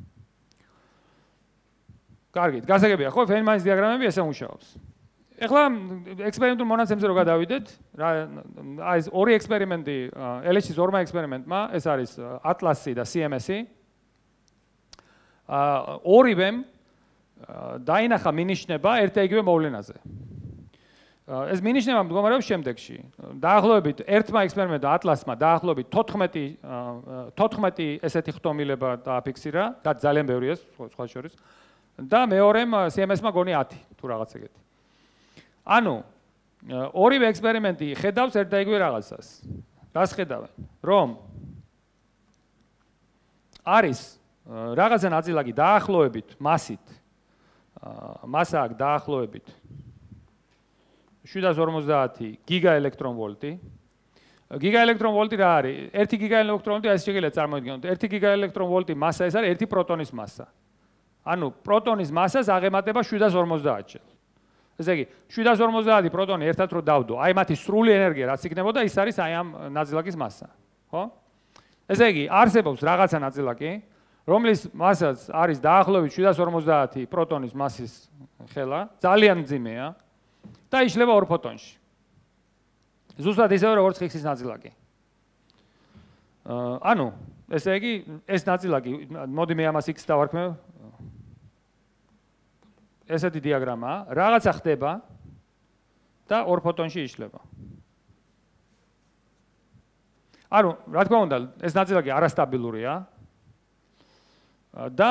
კარგით, გასაგებია, ხო, ფეინმანის დიაგრამები ესე მუშაობს. ეხლა ექსპერიმენტულ მონაცემზე რო გადავიდეთ, აი ეს 2 ექსპერიმენტი, LHC-ის 2 ექსპერიმენტმა, ეს არის ATLAS-ი და CMS-ი. ორივემ დაინახა მინიშნება ერთ-იგივე მოვლენაზე. ეს მინიშნება მდგომარეობს შემდეგში. დაახლოებით ერთმა ექსპერიმენტმა ATLAS-მა დაახლოებით 14 ესეთი ხტომილება დააფიქსირა, და ძალიან ბევრია სხვა შორის. და მეორემ CMS-მა გონი 10 თუ რაღაც ეგეთი. ანუ ორივე ექსპერიმენტი ხედავს ერთ და იგივე რაღაცას. რას ხედავენ? რომ არის რაღაცა ნაწილაკი დაახლოებით მასით, მასა აქვს დაახლოებით 750 გიგაელექტრონვოლტი. გიგაელექტრონვოლტი რა არის? 1 გიგაელექტრონვოლტი ეს შეიძლება წარმოიდგინოთ. 1 გიგაელექტრონვოლტი მასა ეს არის 1 პროტონის მასა. ანუ პროტონის მასას აღემატება 750 ჯერ. ესე იგი, 750 პროტონი ერთად რო დავდო, აი მათი სრული ენერგია რაც იქნებოდა, ის არის აი ამ ნაწილაკის მასა, ხო? ესე იგი, არსებობს რაღაცა ნაწილაკი, რომლის მასაც არის დაახლოებით 750 პროტონის მასის ხელა, ძალიან მძიმეა და იშლება 2 ფოტონში. ზუსტად ისევე როგორც X-ის ნაწილაკი. ანუ, ესე იგი, ეს ნაწილაკი, მოდი მე ამას X დავარქმევ. ესეთი დიაგრამაა, რაღაცა ხდება და 2 ფოტონში იშლება. ანუ, რა თქმა უნდა, ეს ნაწილაკი არასტაბილურია და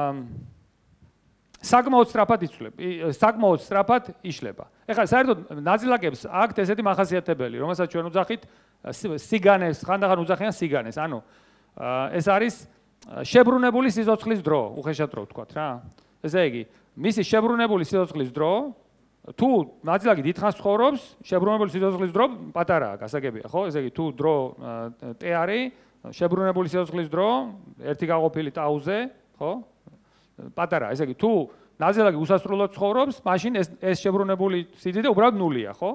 საკმაოდ სწრაფად იშლება. ეხლა საერთოდ ნაწილაკებს აქვთ ესეთი მახასიათებელი, რომელსაც ჩვენ უძახით სიგანეს, ხანდახან უძახიან სიგანეს. ანუ ეს არის შებრუნებული სიცოცხლის დრო, უხეშად რო ვთქვათ რა. ესე იგი, მისი შებრუნებული სიცოცხლის დრო, თუ ნაწილაკი დიდხანს ცხოვრობს, შებრუნებული სიცოცხლის დრო პატარაა, გასაგებია, ხო? ესე იგი, თუ დრო T არის, შებრუნებული სიცოცხლის დრო, ერთი გაყოფილი ტაუზე, ხო? პატარა, ესე იგი, თუ ნაზილაკი უსასრულოდ ცხოვრობს, მაშინ ეს შებრუნებული სიდიდე უბრალოდ ნულია, ხო?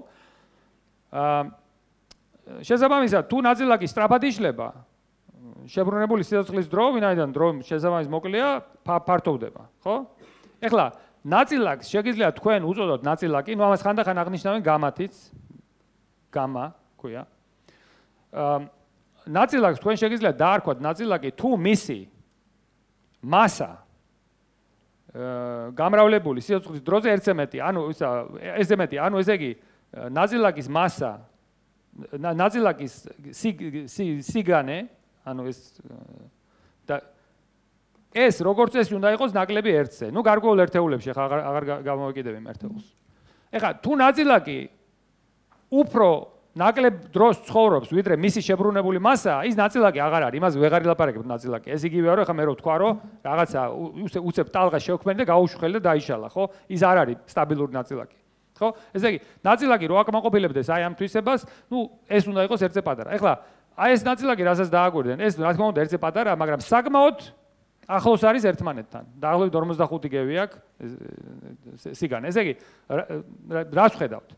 შესაბამისად, თუ ნაზილაკი სწრაფად იშლება, შებრუნებული სიცოცხლის დრო, ვინაიდან დრო შესაბამის მოკლეა, ფართოვდება, ხო? ეხლა ნაწილაკს შეგიძლია თქვენ უწოდოთ ნაწილაკი, ნუ ამას ხანდახან აღნიშნავენ გამათიც, გამა, ქვია. ნაწილაკს თქვენ შეგიძლია დაარქვათ ნაწილაკი, თუ მისი მასა გამრავლებული სიცოცხლის დროზე ერთზე მეტი, ანუ ესე მეტი, ანუ ესე იგი ნაწილაკის მასა, ნაწილაკის სიგანე, ანუ ეს როგორც წესი უნდა იყოს ნაკლები ერთზე. ნუ გარკვეულ ერთეულებში ხა აღარ გამოვიკიდებ იმ ერთეულს. ეხლა თუ ნაწილაკი უფრო ნაკლებ დროს ცხოვრობს, ვიდრე მისი შებრუნებული მასაა, ის ნაწილაკი აღარ არის, იმას ვეღარ ილაპარაკებ ნაწილაკი. ეს იგივეა, რომ ეხლა მე რო ვთქვა, რომ რაღაცა უცებ ტალღა შევქმენი და გაუშველი და დაიშალა, ხო? ის არ არის სტაბილური ნაწილაკი. ხო? ესე იგი, ნაწილაკი რო აკმაყოფილებდეს აი ამ თვისებას, ნუ ეს უნდა იყოს ერთზე პატარა. ეხლა აი ეს ნაწილაკი, რასაც დააგვირდნენ, ეს რა თქმა უნდა ერთზე პატარაა, მაგრამ საკმაოდ ახლოს არის ერთმანეთთან. დაახლოებით 45 გევი აქვს სიგანე. ესე იგი, რას ვხედავთ?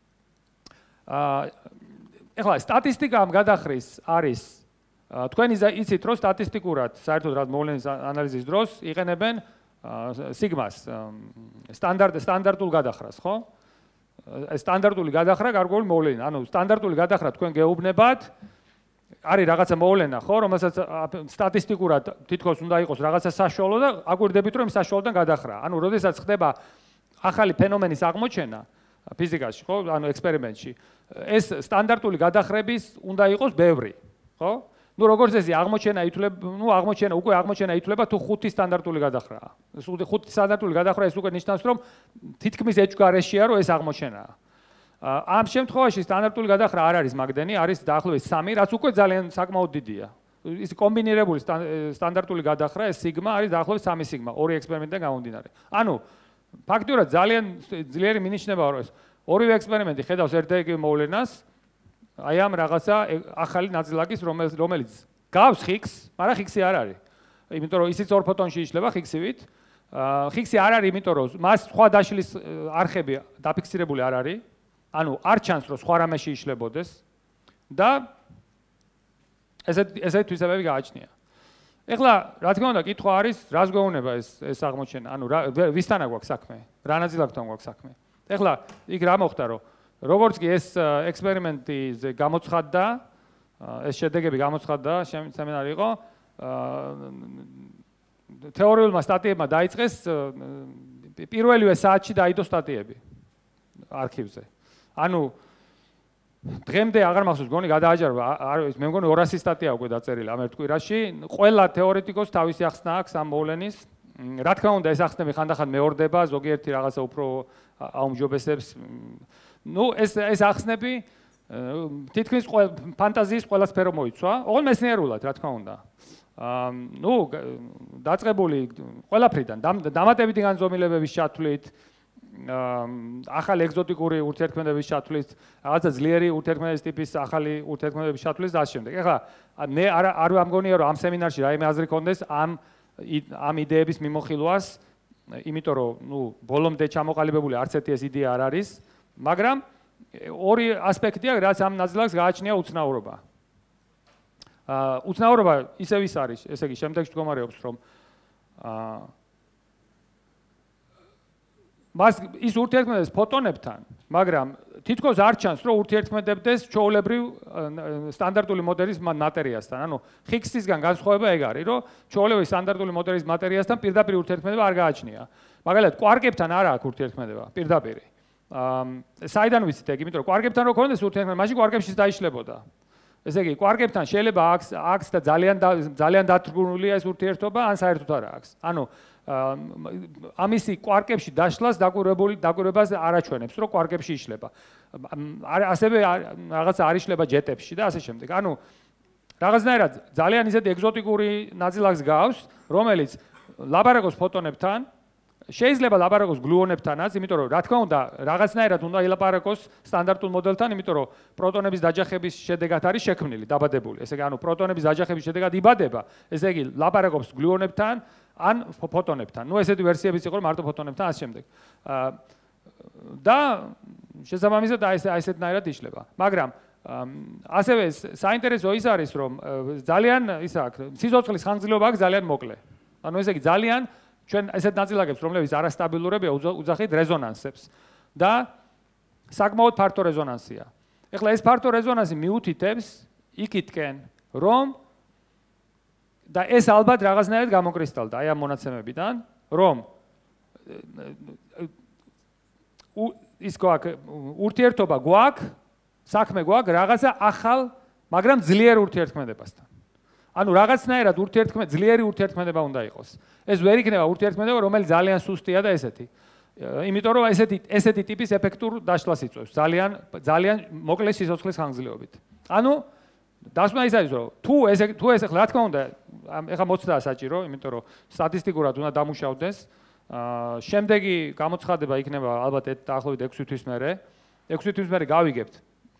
ეხლა სტატისტიკა ამ გადახრის არის თქვენ იცით რომ სტატისტიკურად საერთოდ რა მოვლენის ანალიზის დროს იყენებენ სიგმას სტანდარტულ გადახრას, ხო? სტანდარტული გადახრა გარკვეული მოვლენა. ანუ სტანდარტული გადახრა თქვენ გეუბნებათ, არის რაღაცა მოვლენა, ხო, რომელსაც სტატისტიკურად თითქოს უნდა იყოს რაღაცა საშუალო და აგვირდებით რომ საშუალოდან გადახრა. ანუ როდესაც ხდება ახალი ფენომენის აღმოჩენა ფიზიკაში, ხო, ანუ ექსპერიმენტში, ეს სტანდარტული გადახრების უნდა იყოს ბევრი, ხო? ნუ როგორც ესე აღმოჩენა ითვლება თუ 5 სტანდარტული გადახრაა. 5 სტანდარტული გადახრა ეს უკვე ნიშნავს რომ თითქმის ეჭვგარეშეა რომ ეს აღმოჩენაა. ამ შემთხვევაში სტანდარტული გადახრა არ არის მაგდენი, არის დაახლოებით 3, რაც უკვე ძალიან საკმაოდ დიდია. ის კომბინირებული სტანდარტული გადახრა, ეს სიგმა არის დაახლოებით 3 სიგმა, ორი ექსპერიმენტიდან გამომდინარე. ანუ ფაქტიურად ძალიან ძლიერი მინიშნებაა რომ ეს ორივე ექსპერიმენტი ხედავს ერთ-ერთ მოვლენას, აი ამ რაღაცა ახალი ნაწილაკის, რომელიც გავს ხიქსს, მაგრამ ხიქსი არ არის. იმიტომ რომ ისიც 2 ფოტონში იშლება ხიქსივით. ხიქსი არ არის, იმიტომ რომ მას სხვა დაშლის არხები დაფიქსირებული არ არის. ანუ არ ჩანს რომ სხვა რამეში იშლებოდეს და ესეთი თვისებები გააჩნია. ეხლა რა თქმა უნდა კითხვა არის, რას გვეუბნება ეს აღმოჩენა? ანუ ვისთან აქვს საქმე? რა ნაწილაკთან აქვს საქმე? ეხლა იქ რა მოხდა, რომ როგორც კი ეს ექსპერიმენტი გამოცხადდა, ეს შედეგები გამოცხადდა, სემინარი იყო, თეორიულმა სტატიებმა დაიწყეს პირველივე საათში დაიდო სტატიები არქივზე. ანუ დღემდე აღარ მახსოვს, გონი გადააჯარება, მე მგონი 200 სტატია უკვე დაწერილი ამ ერთ კვირაში. ყველა თეორეტიკოს თავისი ახსნა აქვს ამ მოვლენის. რა თქმა უნდა, ეს ახსნები ხანდახან მეორდება, ზოგიერთი რაღაცა უფრო აუმჯობესებს. ნუ ეს ახსნები თითქმის ფანტაზიის ყველა სფერო მოიცვა, ოღონდ მეცნიერულად, რა თქმა უნდა. ნუ დაწყებული ყველაფრიდან, დამატებითი განზომილებების ჩათვლით, ახალი ეგზოტიკური ურთიერთქმედების ჩათვლით, რაღაცა ძლიერი ურთიერთქმედების ტიპის ახალი ურთიერთქმედების ჩათვლით და ასე შემდეგ. ეხლა მე არ ამგონია რომ ამ სემინარში რაიმე აზრი კონდეს ამ იდეების მიმოხილვას, იმიტომ რომ ნუ ბოლომდე ჩამოყალიბებული არც ერთი ეს იდეა არ არის, მაგრამ ორი ასპექტია, რაც ამ ნაწილაკს გააჩნია უცნაურობა. უცნაურობა ისევ ის არის, ესე იგი, შემდეგში მდგომარეობს, რომ მას ის ურთიერთქმედებს ფოტონებთან, მაგრამ თითქოს არ ჩანს, რომ ურთიერთქმედებდეს ჩვეულებრივ სტანდარტული მოდელის მატერიასთან. ანუ ხიქსისგან განსხვავება ეგ არის, რომ ჩვეულებრივ სტანდარტული მოდელის მატერიასთან პირდაპირ ურთიერთქმედება არ გააჩნია. მაგალითად, კვარკებთან არ აქვს ურთიერთქმედება პირდაპირ. საიდან ვიცით ეგ, იმიტომ რომ კვარკებთან რო ქონდეს ურთიერთქმედება, მაშინ კვარკებშიც დაიშლებოდა. ესე იგი, კვარკებთან შეიძლება აქვს და ძალიან დათრგუნულია ეს ურთიერთობა, ან საერთოდ არ აქვს. ანუ ამისი კვარკებში დაშლას დაკვირვებას არ აჩვენებს, რომ კვარკებში იშლება. ასევე რაღაცა არ იშლება ჯეტებში და ასე შემდეგ. ანუ რაღაცნაირად ძალიან ისეთი ეგზოტიკური ნაწილაკს გავს, რომელიც ლაბარაკობს ფოტონებთან, შეიძლება ლაპარაკოს გლუონებთანაც, იმიტომ რომ რა თქმა უნდა, რაღაცნაირად უნდა ილაპარაკოს სტანდარტულ მოდელთან, იმიტომ რომ პროტონების დაჯახების შედეგად არის შექმნილი, დაბადებული. ესე იგი, ანუ პროტონების დაჯახების შედეგად იბადება. ესე იგი, ლაპარაკობს გლუონებთან ან ფოტონებთან. ნუ ესეთი ვერსიებიც იყო, რომ მარტო ფოტონებთან ასე შემდეგ. და შესაბამისად ესეთნაირად იშლება. მაგრამ ასევე საინტერესო ის არის, რომ ძალიან ისა აქვს, სიცოცხლის ხანგრძლივობა აქვს ძალიან მოკლე. ანუ ესე იგი, ძალიან ჩვენ ესეთ ნაწილაკებს, რომლებიც არასტაბილურებია, უძახით რეზონანსებს და საკმაოდ ფართო რეზონანსია. ეხლა ეს ფართო რეზონანსი მიუთითებს იქითკენ, რომ და ეს ალბათ რაღაცნაირად გამოკრისტალდა აი ამ მონაცემებიდან, რომ ის გვაქვს ურთიერთობა გვაქვს, საქმე გვაქვს რაღაცა ახალ, მაგრამ ძლიერ ურთიერთქმედებასთან. ანუ რაღაცნაირად ძლიერი ურთიერთქმედება უნდა იყოს. ეს ვერ იქნება ურთიერთქმედება, რომელიც ძალიან სუსტია და ესეთი. იმიტომ რომ ესეთი ტიპის ეფექტურ დაშლას იწვევს, ძალიან მოკლე სიცოცხლის ხანგრძლივობით. ანუ დასვნა ის არის, რომ თუ ეს ახლა რა თქმა უნდა, ეხლა მოცდაა საჭირო, იმიტომ რომ სტატისტიკურად უნდა დამუშავდეს. შემდეგი გამოცხადება იქნება ალბათ დაახლოებით 6 თვის მერე. 6 თვის მერე გავიგებთ.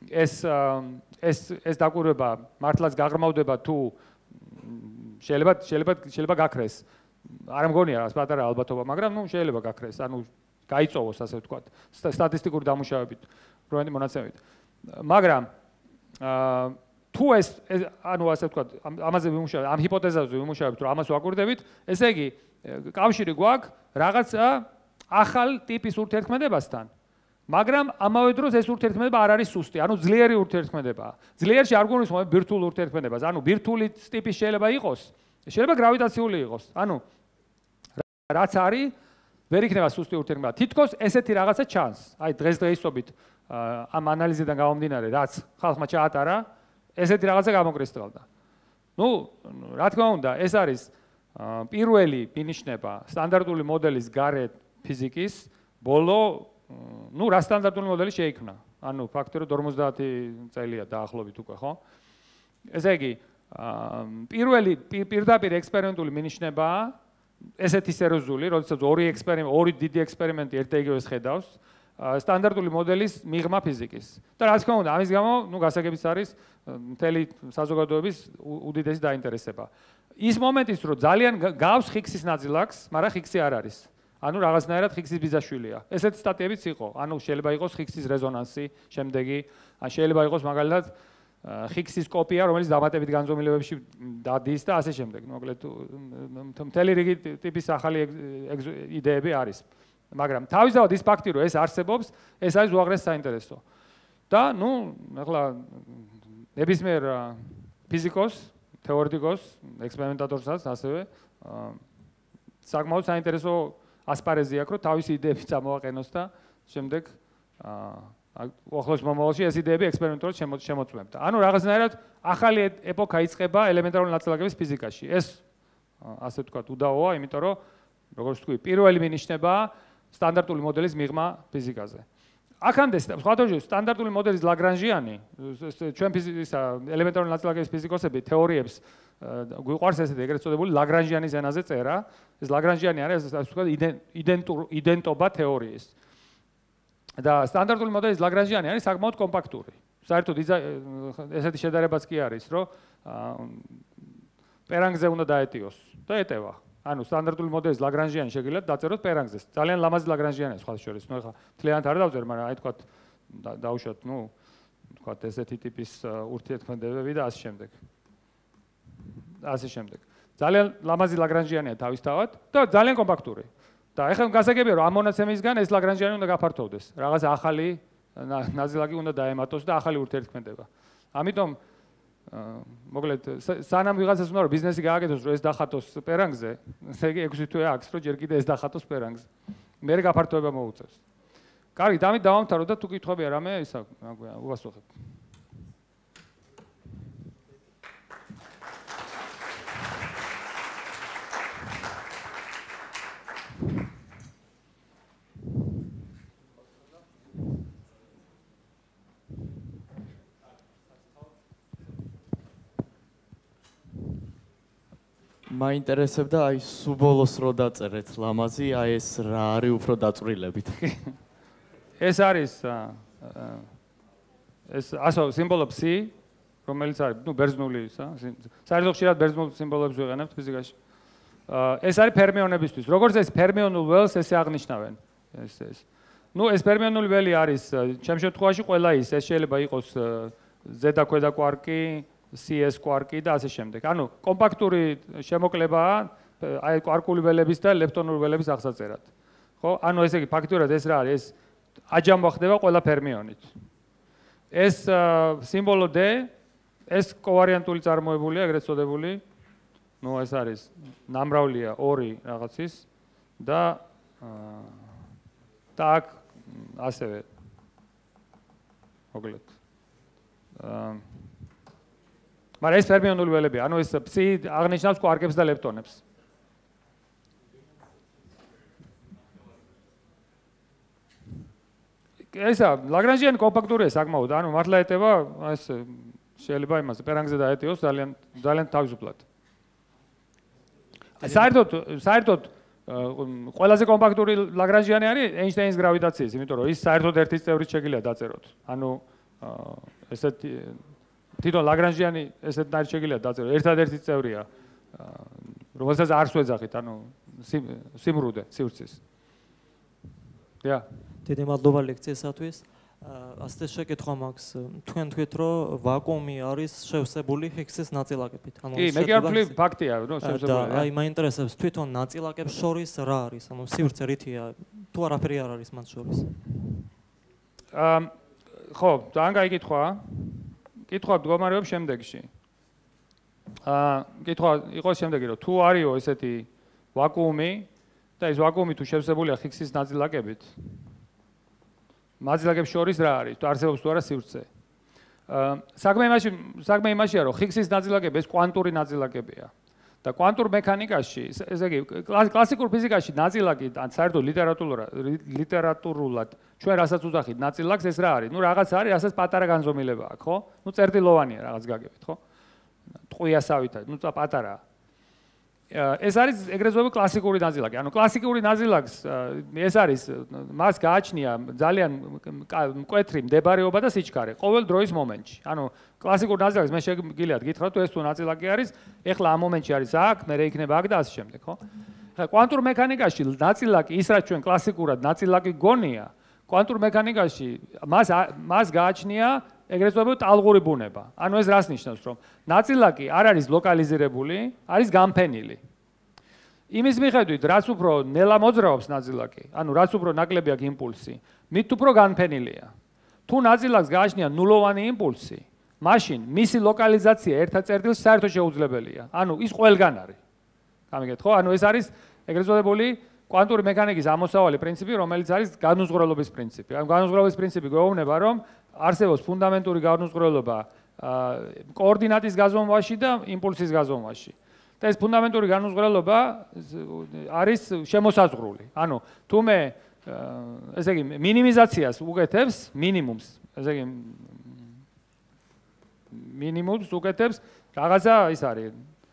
ეს დაკვირვება მართლაც გაღრმავდება თუ შეიძლება გაქრეს. არ მგონია რა პატარა ალბათობა, მაგრამ ნუ შეიძლება გაქრეს, ანუ გაიწოვოს ასე ვთქვათ, სტატისტიკური დამუშავებით, პროექტი მონაცემებით. მაგრამ თუ ეს ანუ ასე ვთქვათ, ამაზე ვიმუშავებთ, ამ ჰიპოთეზაზე ვიმუშავებთ, რომ ამას ვაკვირდებით, ესე იგი, კავშირი გვაქვს რაღაცა ახალ ტიპის ურთიერთქმედებასთან. მაგრამ ამავე დროს ეს ურთიერთქმედება არ არის სუსტი, ანუ ძლიერი ურთიერთქმედებაა. ძლიერში არ გვგონიოს ბირთვულ ურთიერთქმედებას, ანუ ბირთვული ტიპის შეიძლება იყოს, შეიძლება გრავიტაციული იყოს. ანუ რაც არის, ვერ იქნება სუსტი ურთიერთქმედება. თითქოს ესეთი რაღაცა ჩანს. აი დღესდღეობით ამ ანალიზიდან გამომდინარე, რაც ხალხმა ჩაატარა, ესეთი რაღაცა გამოკრისტალდა. ნუ, რა თქმა უნდა, ეს არის პირველი მინიშნება სტანდარტული მოდელის გარეთ ფიზიკის ბოლო ნუ რა სტანდარტული მოდელი შეიქმნა. ანუ ფაქტობრივად 50 წელია დაახლოებით უკვე, ხო? ესე იგი, პირველი პირდაპირ ექსპერიმენტული მინიშნებაა ესეთი სერიოზული, როდესაც ორი დიდი ექსპერიმენტი ერთ და იგივეს ხედავს სტანდარტული მოდელის მიღმა ფიზიკის. და რა თქმა უნდა, ამის გამო, ნუ გასაგებიც არის მთელი საზოგადოების უდიდესი დაინტერესება. ის მომენტიც, რომ ძალიან გავს ხიქსის ნაწილაკს, მაგრამ ხიქსი არ არის. ანუ რაღაცნაირად ხიქსის ბიძაშვილია. ესეთი სტატიებიც იყო. ანუ შეიძლება იყოს ხიქსის რეზონანსი, შემდეგი, ან შეიძლება იყოს მაგალითად ხიქსის კოპია, რომელიც დამატებით განზომილებებში დადის და ასე შემდეგ. მოკლედ მთელი რიგი ტიპის ახალი იდეები არის. მაგრამ თავისთავად ის ფაქტი, რომ ეს არსებობს, ეს არის უაღრესად საინტერესო. და ნუ, ახლა ნებისმიერ ფიზიკოს, თეორეტიკოს, ექსპერიმენტატორსაც ასევე საკმაოდ საინტერესო ასპარეზი აქვს, რომ თავისი იდეები წამოაყენოს და შემდეგ ახლოს მომავალში ეს იდეები ექსპერიმენტულად შემოწმებდა. ანუ რაღაცნაირად ახალი ეპოქა იწყება ელემენტარული ნაწილაკების ფიზიკაში. ეს ასე ვთქვათ, უდავოა, იმიტომ რომ როგორც ვთქვი, პირველი მინიშნებაა სტანდარტული მოდელის მიღმა ფიზიკაზე. აქამდე სხვადასხვა სტანდარტული მოდელის ლაგრანჟიანი, ჩვენ ელემენტარული ნაწილაკების ფიზიკოსები თეორიებს გვიყვარს ესეთი ეგრეთ წოდებული ლაგრანჟიანის ენაზე წერა. ეს ლაგრანჟიანი არის ასე ვთქვათ იდენტობა თეორიის. და სტანდარტული მოდელის ლაგრანჟიანი არის საკმაოდ კომპაქტური. საერთოდ ესეთი შედარებაც კი არის, რომ პერანგზე უნდა დაეტიოს და ეტევა. ანუ სტანდარტული მოდელის ლაგრანჟიანი შეგიძლიათ დაწეროთ პერანგზე. ძალიან ლამაზი ლაგრანჟიანია სხვა შორის. ნუ ეხლა მთლიანად არ დავწერ, მაგრამ აი თქვათ დავუშვათ, ნუ თქვათ ესეთი ტიპის ურთიერთქმედებები და ასე შემდეგ. ასე შემდეგ. ძალიან ლამაზი ლაგრანჟიანია თავისთავად და ძალიან კომპაქტური. და ეხლა გასაგებია, რომ ამ მონაცემისგან ეს ლაგრანჟიანი უნდა გაფართოვდეს. რაღაც ახალი ნაწილაკი უნდა დაემატოს და ახალი ურთიერთქმედება. ამიტომ მოკლედ სანამ ვიღაცას უნდა რომ ბიზნესი გააკეთოს, რომ ეს დახატოს პერანგზე, ესე იგი 6 თვე აქვს, რომ ჯერ კიდე ეს დახატოს პერანგზე. მერე გაფართოება მოუწევს. კარგი, დამით დავამთავრო და თუ კითხვებია რამე, ისა უასუხებ. მაინტერესებდა აი სუბოლოს რო დაწერეთ ლამაზი, აი ეს რა არის უფრო დაწვრილებით. ეს არის ეს ასო სიმბოლო psi, რომელიც არის, ბერძნული ისა, საერთოდ ხშირად ბერძნულ სიმბოლოებს ვიყენებთ ფიზიკაში. ეს არის ფერმიონებისთვის. როგორც ეს ფერმიონულ ველს ესე აღნიშნავენ. ეს. ეს ფერმიონული ველი არის ჩემ შემთხვევაში ყველა ის შეიძლება იყოს ზედა ქვედა კვარკი, CS კვარკი და ასე შემდეგ. ანუ კომპაქტური შემოკლებაა აი კვარკული ველების და ლეპტონური ველების აღსაწერად. ხო? ანუ ესე იგი ფაქტურად ეს რა არის? ეს აჯანყვა ხდება ყველა ფერმიონით. ეს სიმბოლო D, ეს კოვარიანტული წარმოებულია, ეგრეთ წოდებული. ეს არის ნამრავლია 2 რაღაცის და აქ ასევე მოკლედ. მაგრამ ეს ფერმიონული ველებია, ანუ ეს psi აღნიშნავს კვარკებს და ლეპტონებს. ესა ლაგრანჟიანი კომპაქტურია საკმაოდ, ანუ მართლა ეტევა ეს შეიძლება იმას პერანგზე დაეტიოს ძალიან თავისუფლად. საერთოდ ყველაზე კომპაქტური ლაგრანჟიანი არის ეინშტაინის გრავიტაციის, იმიტომ რომ ის საერთოდ ერთის წევრით შეგიძლია დაწეროთ. ანუ ესეთ თვითონ ლაგრანჟიანი ესეთნაირად შეგიძლია დაწეროთ. ერთადერთი წევრია, რომელსაც არს ვეძახით, ანუ სიმრუდე, სივრცის. დიახ. დიდი მადლობა ლექციისათვის. Asta შეკითხვა მაქვს. თქვენ თქვით, რომ ვაკუუმი არის შევსებული ჰიგსის ნაწილაკებით. ანუ კი, მე კი არ ვთვლი ფაქტია, რომ შევსებულია. აი, მაინტერესებს თვითონ ნაწილაკებს შორის რა არის? ანუ სივრცე რითია? თუ არაფერი არ არის მათ შორის? ხო, ძალიან კაი კითხვაა. კითხვა მდგომარეობს შემდეგში. კითხვა იყო შემდეგი, რომ თუ არისო ესეთი ვაკუუმი და ეს ვაკუუმი თუ შევსებულია ჰიგსის ნაწილაკებით, ნაწილაკებს შორის რა არის? თუ არსებობს თუ არა სივრცე. საქმე იმაშია, რომ ჰიგსის ნაწილაკები ეს კვანტური ნაწილაკებია. და კვანტურ მექანიკაში, ესე იგი, კლასიკურ ფიზიკაში ნაწილაკი, ან საერთოდ ლიტერატურულად ჩვენ რასაც ვუძახით ნაწილაკს, ეს რა არის? რაღაც არის, რასაც პატარა განზომილება აქვს, ხო? წერტილოვანია რაღაც გაგებით, ხო? ტყვიასავითა, პატარაა. ეს არის ეგრეთ წოდებული კლასიკური ნაწილაკი. ანუ კლასიკური ნაწილაკს ეს არის მას გააჩნია ძალიან მკვეთრი მდებარეობა და სიჩქარე ყოველ დროის მომენტში. ანუ კლასიკურ ნაწილაკს მე შეგიძლიათ გითხრათ, თუ ეს თუ ნაწილაკი არის, ეხლა ამ მომენტში არის აქ, მე იქნება აქ და ასე შემდეგ, ხო? ხა კვანტურ მექანიკაში ნაწილაკი ის რაც ჩვენ კლასიკურად ნაწილაკი გონია, კვანტურ მექანიკაში მას გააჩნია ეგრეთ წოდებული ტალღური ბუნება. ანუ ეს რას ნიშნავს, რომ ნაწილაკი არ არის ლოკალიზირებული, არის გამფენილი. იმის მიხედვით, რაც უფრო ნელა მოძრაობს ნაწილაკი, ანუ რაც უფრო ნაკლები აქვს იმპულსი, მით უფრო განფენილია. თუ ნაწილაკს გააჩნია ნულოვანი იმპულსი, მაშინ მისი ლოკალიზაცია ერთ წერტილს საერთოდ შეუძლებელია. ანუ ის ყველგან არის. გამიგეთ ხო? ანუ ეს არის ეგრეთ წოდებული კვანტური მექანიკის ამოსავალი პრინციპი, რომელიც არის განუზღვრელობის პრინციპი. ანუ განუზღვრელობის პრინციპი გვეუბნება, რომ არსებობს ფუნდამენტური განუზღვრელობა კოორდინატის გაზომვაში და იმპულსის გაზომვაში. და ეს ფუნდამენტური განუზღვრელობა არის შემოსაზღვრული. ანუ თუ მე ესე იგი მინიმიზაციას უკეთებს, მინიმუმს, ესე იგი მინიმუმს უკეთებს, რაღაცა ის არის.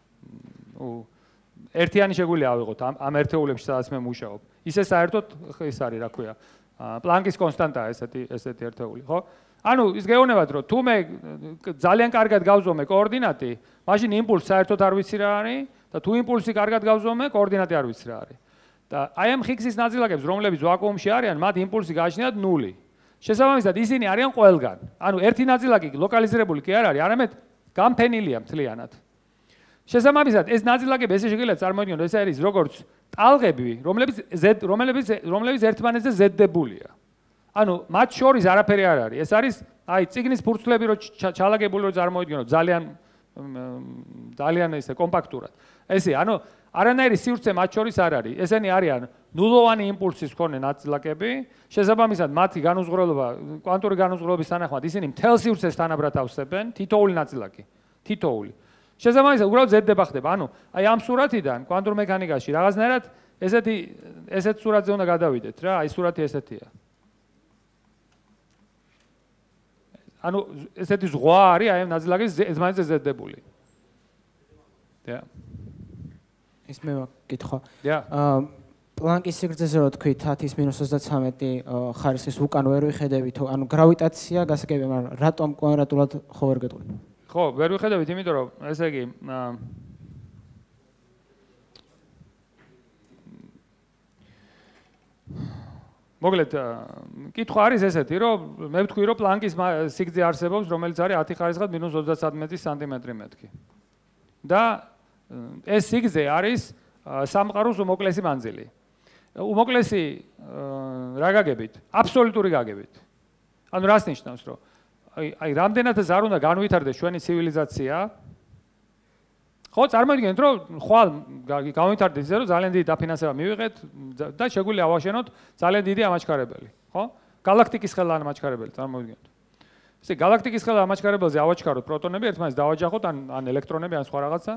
ერთიანი შეგვიძლია ავიღოთ ამ ერთეულებში, სადაც მე მუშაობ. ისე საერთოდ ის არის, რა ქვია, პლანკის კონსტანტაა ესეთი ერთეული, ხო? ანუ ის გეუბნებათ, რომ თუ მე ძალიან კარგად გავზომე კოორდინატი, მაშინ იმპულსი საერთოდ არ ვიცი რა არის და თუ იმპულსი კარგად გავზომე, კოორდინატი არ ვიცი რა არის. და აი ამ ჰიგსის ნაწილაკებს, რომლებიც ვაკუუმში არიან, მათ იმპულსი გააჩნიათ 0. შესაბამისად, ისინი არიან ყველგან. ანუ ერთი ნაწილაკი ლოკალიზირებული კი არ არის, არამედ გამფენილია მთლიანად. შესაბამისად, ეს ნაწილაკები ესე შეგიძლიათ წარმოიდგინოთ, ეს არის როგორც ტალღები, რომლებიც ერთმანეთზე ზედდებულია. ანუ მათ შორის არაფერი არ არის. ეს არის აი წიგნის ფურცლები რო ჩალაგებული რო წარმოიდგინოთ ძალიან ესე კომპაქტურად. ესე ანუ არანაირი სივრცე მათ შორის არ არის. ესენი არიან ნულოვანი იმპულსის მქონე ნაწილაკები. შესაბამისად მათი განუზღვრელობა, კვანტური განუზღვრელობის თანახმად ისინი მთელ სივრცეს თანაბრად ავსებენ, თითოეული ნაწილაკი. თითოეული. შესაბამისად უბრალოდ ზედდება ხდება. ანუ აი ამ სურათიდან კვანტურ მექანიკაში რაღაცნაირად ესეთ სურათზე უნდა გადავიდეთ რა. აი სურათი ესეთია. ანუ ესეთი ზღვა არის აი ამ ნაწილაკის ერთმანეთზე ზედდებული. დიახ. ის მე ვაკითხო. დიახ. პლანკის სიგრძეზე რო თქვი 10-33 ხარისხის უკან ვერ ვიხედები თუ ანუ გრავიტაცია გასაგებია, მაგრამ რატომ კვადრატულად ხო ვერ გეტყვი? ხო, ვერ ვიხედებით, იმიტომ რომ ესე იგი მოგლედ კითხვა არის ესეთი, რომ მე ვთქვი, რომ პლანკის სიგრძე არსებობს, რომელიც არის 10 ხარისხად -33 სანტიმეტრი მეთქი. და ეს სიგრძე არის სამყაროს უმოკლესი მანძილი. უმოკლესი რა გაგებით? აბსოლუტური გაგებით. ანუ რას ნიშნავს, რომ აი რამდენადაც არ უნდა განვითარდეს ჩვენი ცივილიზაცია, ხო, წარმოიდგინეთ, რომ ხვალ განვითარდეს ისე, რომ ძალიან დიდი დაფინანსება მივიღეთ და შეგვიძლია ავაშენოთ ძალიან დიდი ამაჩქარებელი, ხო? გალაქტიკის ხელა ამაჩქარებელი, წარმოიდგინეთ. ესე გალაქტიკის ხელა ამაჩქარებელზე ავაჩქაროთ პროტონები, ერთმანეთს დავაჯახოთ ან ელექტრონები, ან სხვა რაღაცა.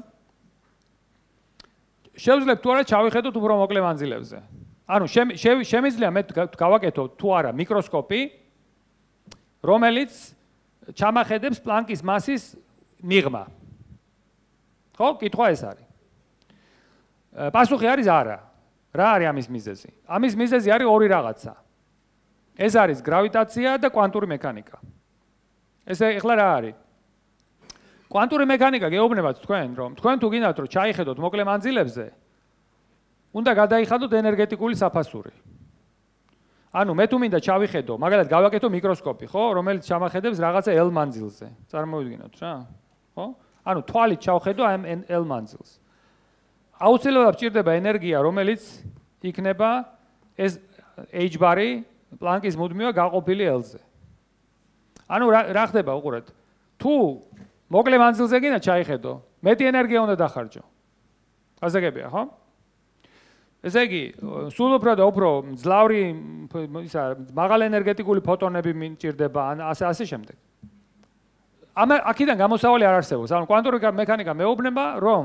შევძლებთ თუ არა ჩავიხედოთ უფრო მოკლე მანძილებზე. ანუ შემიძლია მე გავაკეთო თუ არა მიკროსკოპი, რომელიც ჩამახედებს პლანკის მასის მიღმა. ხო, კითხვა ეს არის. პასუხი არის არა. რა არის ამის მიზეზი? ამის მიზეზი არის ორი რაღაცა. ეს არის გრავიტაცია და კვანტური მექანიკა. ესე ეხლა რა არის? კვანტური მექანიკა გეუბნებათ თქვენ, რომ თქვენ თუ გინდათ რომ ჩაიხედოთ მოკლე მანძილებზე, უნდა გადაიხადოთ ენერგეტიკული საფასური. ანუ მე თუ მინდა ჩავიხედო, მაგალითად გავაკეთო მიკროსკოპი, ხო, რომელიც ჩამახედებს რაღაცა L მანძილზე. წარმოვიდგინოთ რა, ხო? ანუ თვალით ჩავხედო ამ L მანძილს. აუცილებლად ჭირდება ენერგია, რომელიც იქნება ეს h-ბარი პლანკის მუდმივა გაყოფილი L-ზე. ანუ რა ხდება, უყურეთ. თუ მოკლე მანძილზე გინდა ჩაიხედო, მეტი ენერგია უნდა დახარჯო. გასაგებია, ხო? ესე იგი, სულ უფრო და უფრო მძლავრი ისა მაღალ ენერგეტიკული ფოტონები მჭირდება, ან ასე შემდეგ. აქედან გამოსავალი არ არსებობს. ანუ კვანტური მექანიკა მეუბნება, რომ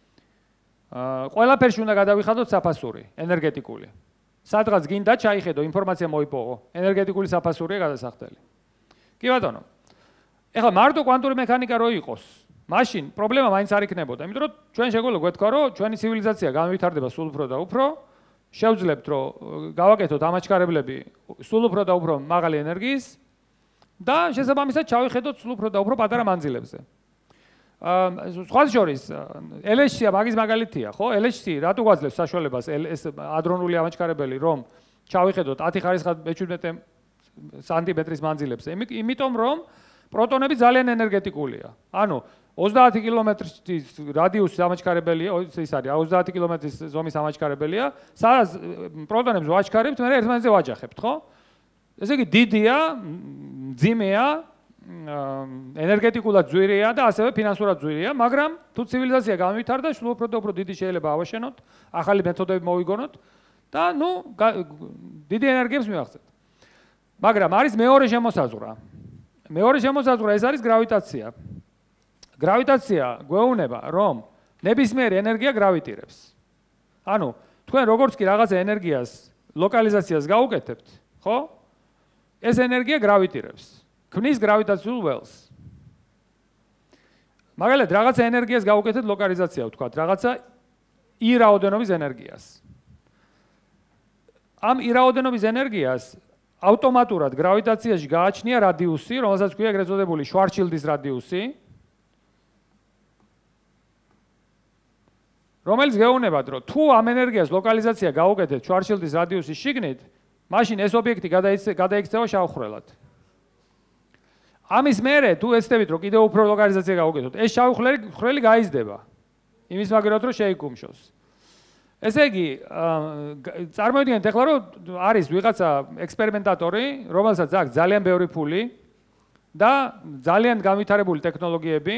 ყველაფერში უნდა გადავიხადოთ საფასური, ენერგეტიკული. სადღაც გინდა ჩაიხედო, ინფორმაცია მოიპოვო, ენერგეტიკული საფასურია გადასახდელი. კი ბატონო. ეხლა მარტო კვანტური მექანიკა რო იყოს, მაშინ პრობლემა მაინც არ იქნებოდა, იმიტომ რომ ჩვენ შეგვიძლია გვეთქვა, რომ ჩვენი ცივილიზაცია განვითარდება სულ უფრო და უფრო, შევძლებთ, რომ გავაკეთოთ ამაჩქარებლები სულ უფრო და უფრო მაღალი ენერგიის და შესაბამისად ჩავიხედოთ სულ უფრო და უფრო პატარა მანძილებზე. სხვა შორის LHC-ა მაგის მაგალითია, ხო? LHC რატო გვაძლევს საშუალებას ეს ადრონული ამაჩქარებელი, რომ ჩავიხედოთ 10 ხარისხად 17 სანტიმეტრის მანძილებზე, იმიტომ რომ პროტონები ძალიან ენერგეტიკულია. ანუ 30 კილომეტრის რადიუსის ამაჩქარებელია, ის არის 30 კილომეტრის ზომის ამაჩქარებელია, სადაც პროტონებს ვაჩქარებთ, მე ერთმანეთზე ვაჯახებთ, ხო? ესე იგი დიდია, მძიმეა, ენერგეტიკულად ძვირია და ასევე ფინანსურად ძვირია, მაგრამ თუ ცივილიზაცია განვითარდა, სულ უფრო და უფრო დიდი შეიძლება ავაშენოთ, ახალი მეთოდები მოვიგონოთ და ნუ დიდი ენერგიებს მივახცეთ. მაგრამ არის მეორე შემოსაზღვრა. მეორე შემოსაზღვრა ეს არის გრავიტაცია. გრავიტაცია გვეუბნება, რომ ნებისმიერი ენერგია გრავიტირებს. ანუ თქვენ როგორც კი რაღაცა ენერგიას ლოკალიზაციას გაუკეთებთ, ხო? ეს ენერგია გრავიტირებს. ქმნის გრავიტაციულ ველს. მაგალითად, რაღაცა ენერგიას გაუკეთეთ ლოკალიზაცია, ვთქვათ, რაღაცა I რაოდენობის ენერგიას. ამ I რაოდენობის ენერგიას ავტომატურად გრავიტაციაში გააჩნია რადიუსი, რომელსაც ქვია ეგრეთ წოდებული შვარცშილდის რადიუსი, რომელიც გეუბნებათ, რომ თუ ამ ენერგიას ლოკალიზაცია გაუკეთეთ შვარცშილდის რადიუსის შიგნით, მაშინ ეს ობიექტი გადაიქცევა შავ-ხვრელად. ამის მერე თუ ეცდებით, რომ კიდევ უფრო ლოკალიზაცია გაუკეთოთ, ეს შავ-ხვრელი გაიზრდება. იმის მაგერად რომ შეიკუმშოს. ესე იგი, წარმოიდგინეთ ახლა რომ არის ვიღაცა ექსპერიმენტატორი, რომელსაც აქვს ძალიან ბევრი ფული და ძალიან განვითარებული ტექნოლოგიები,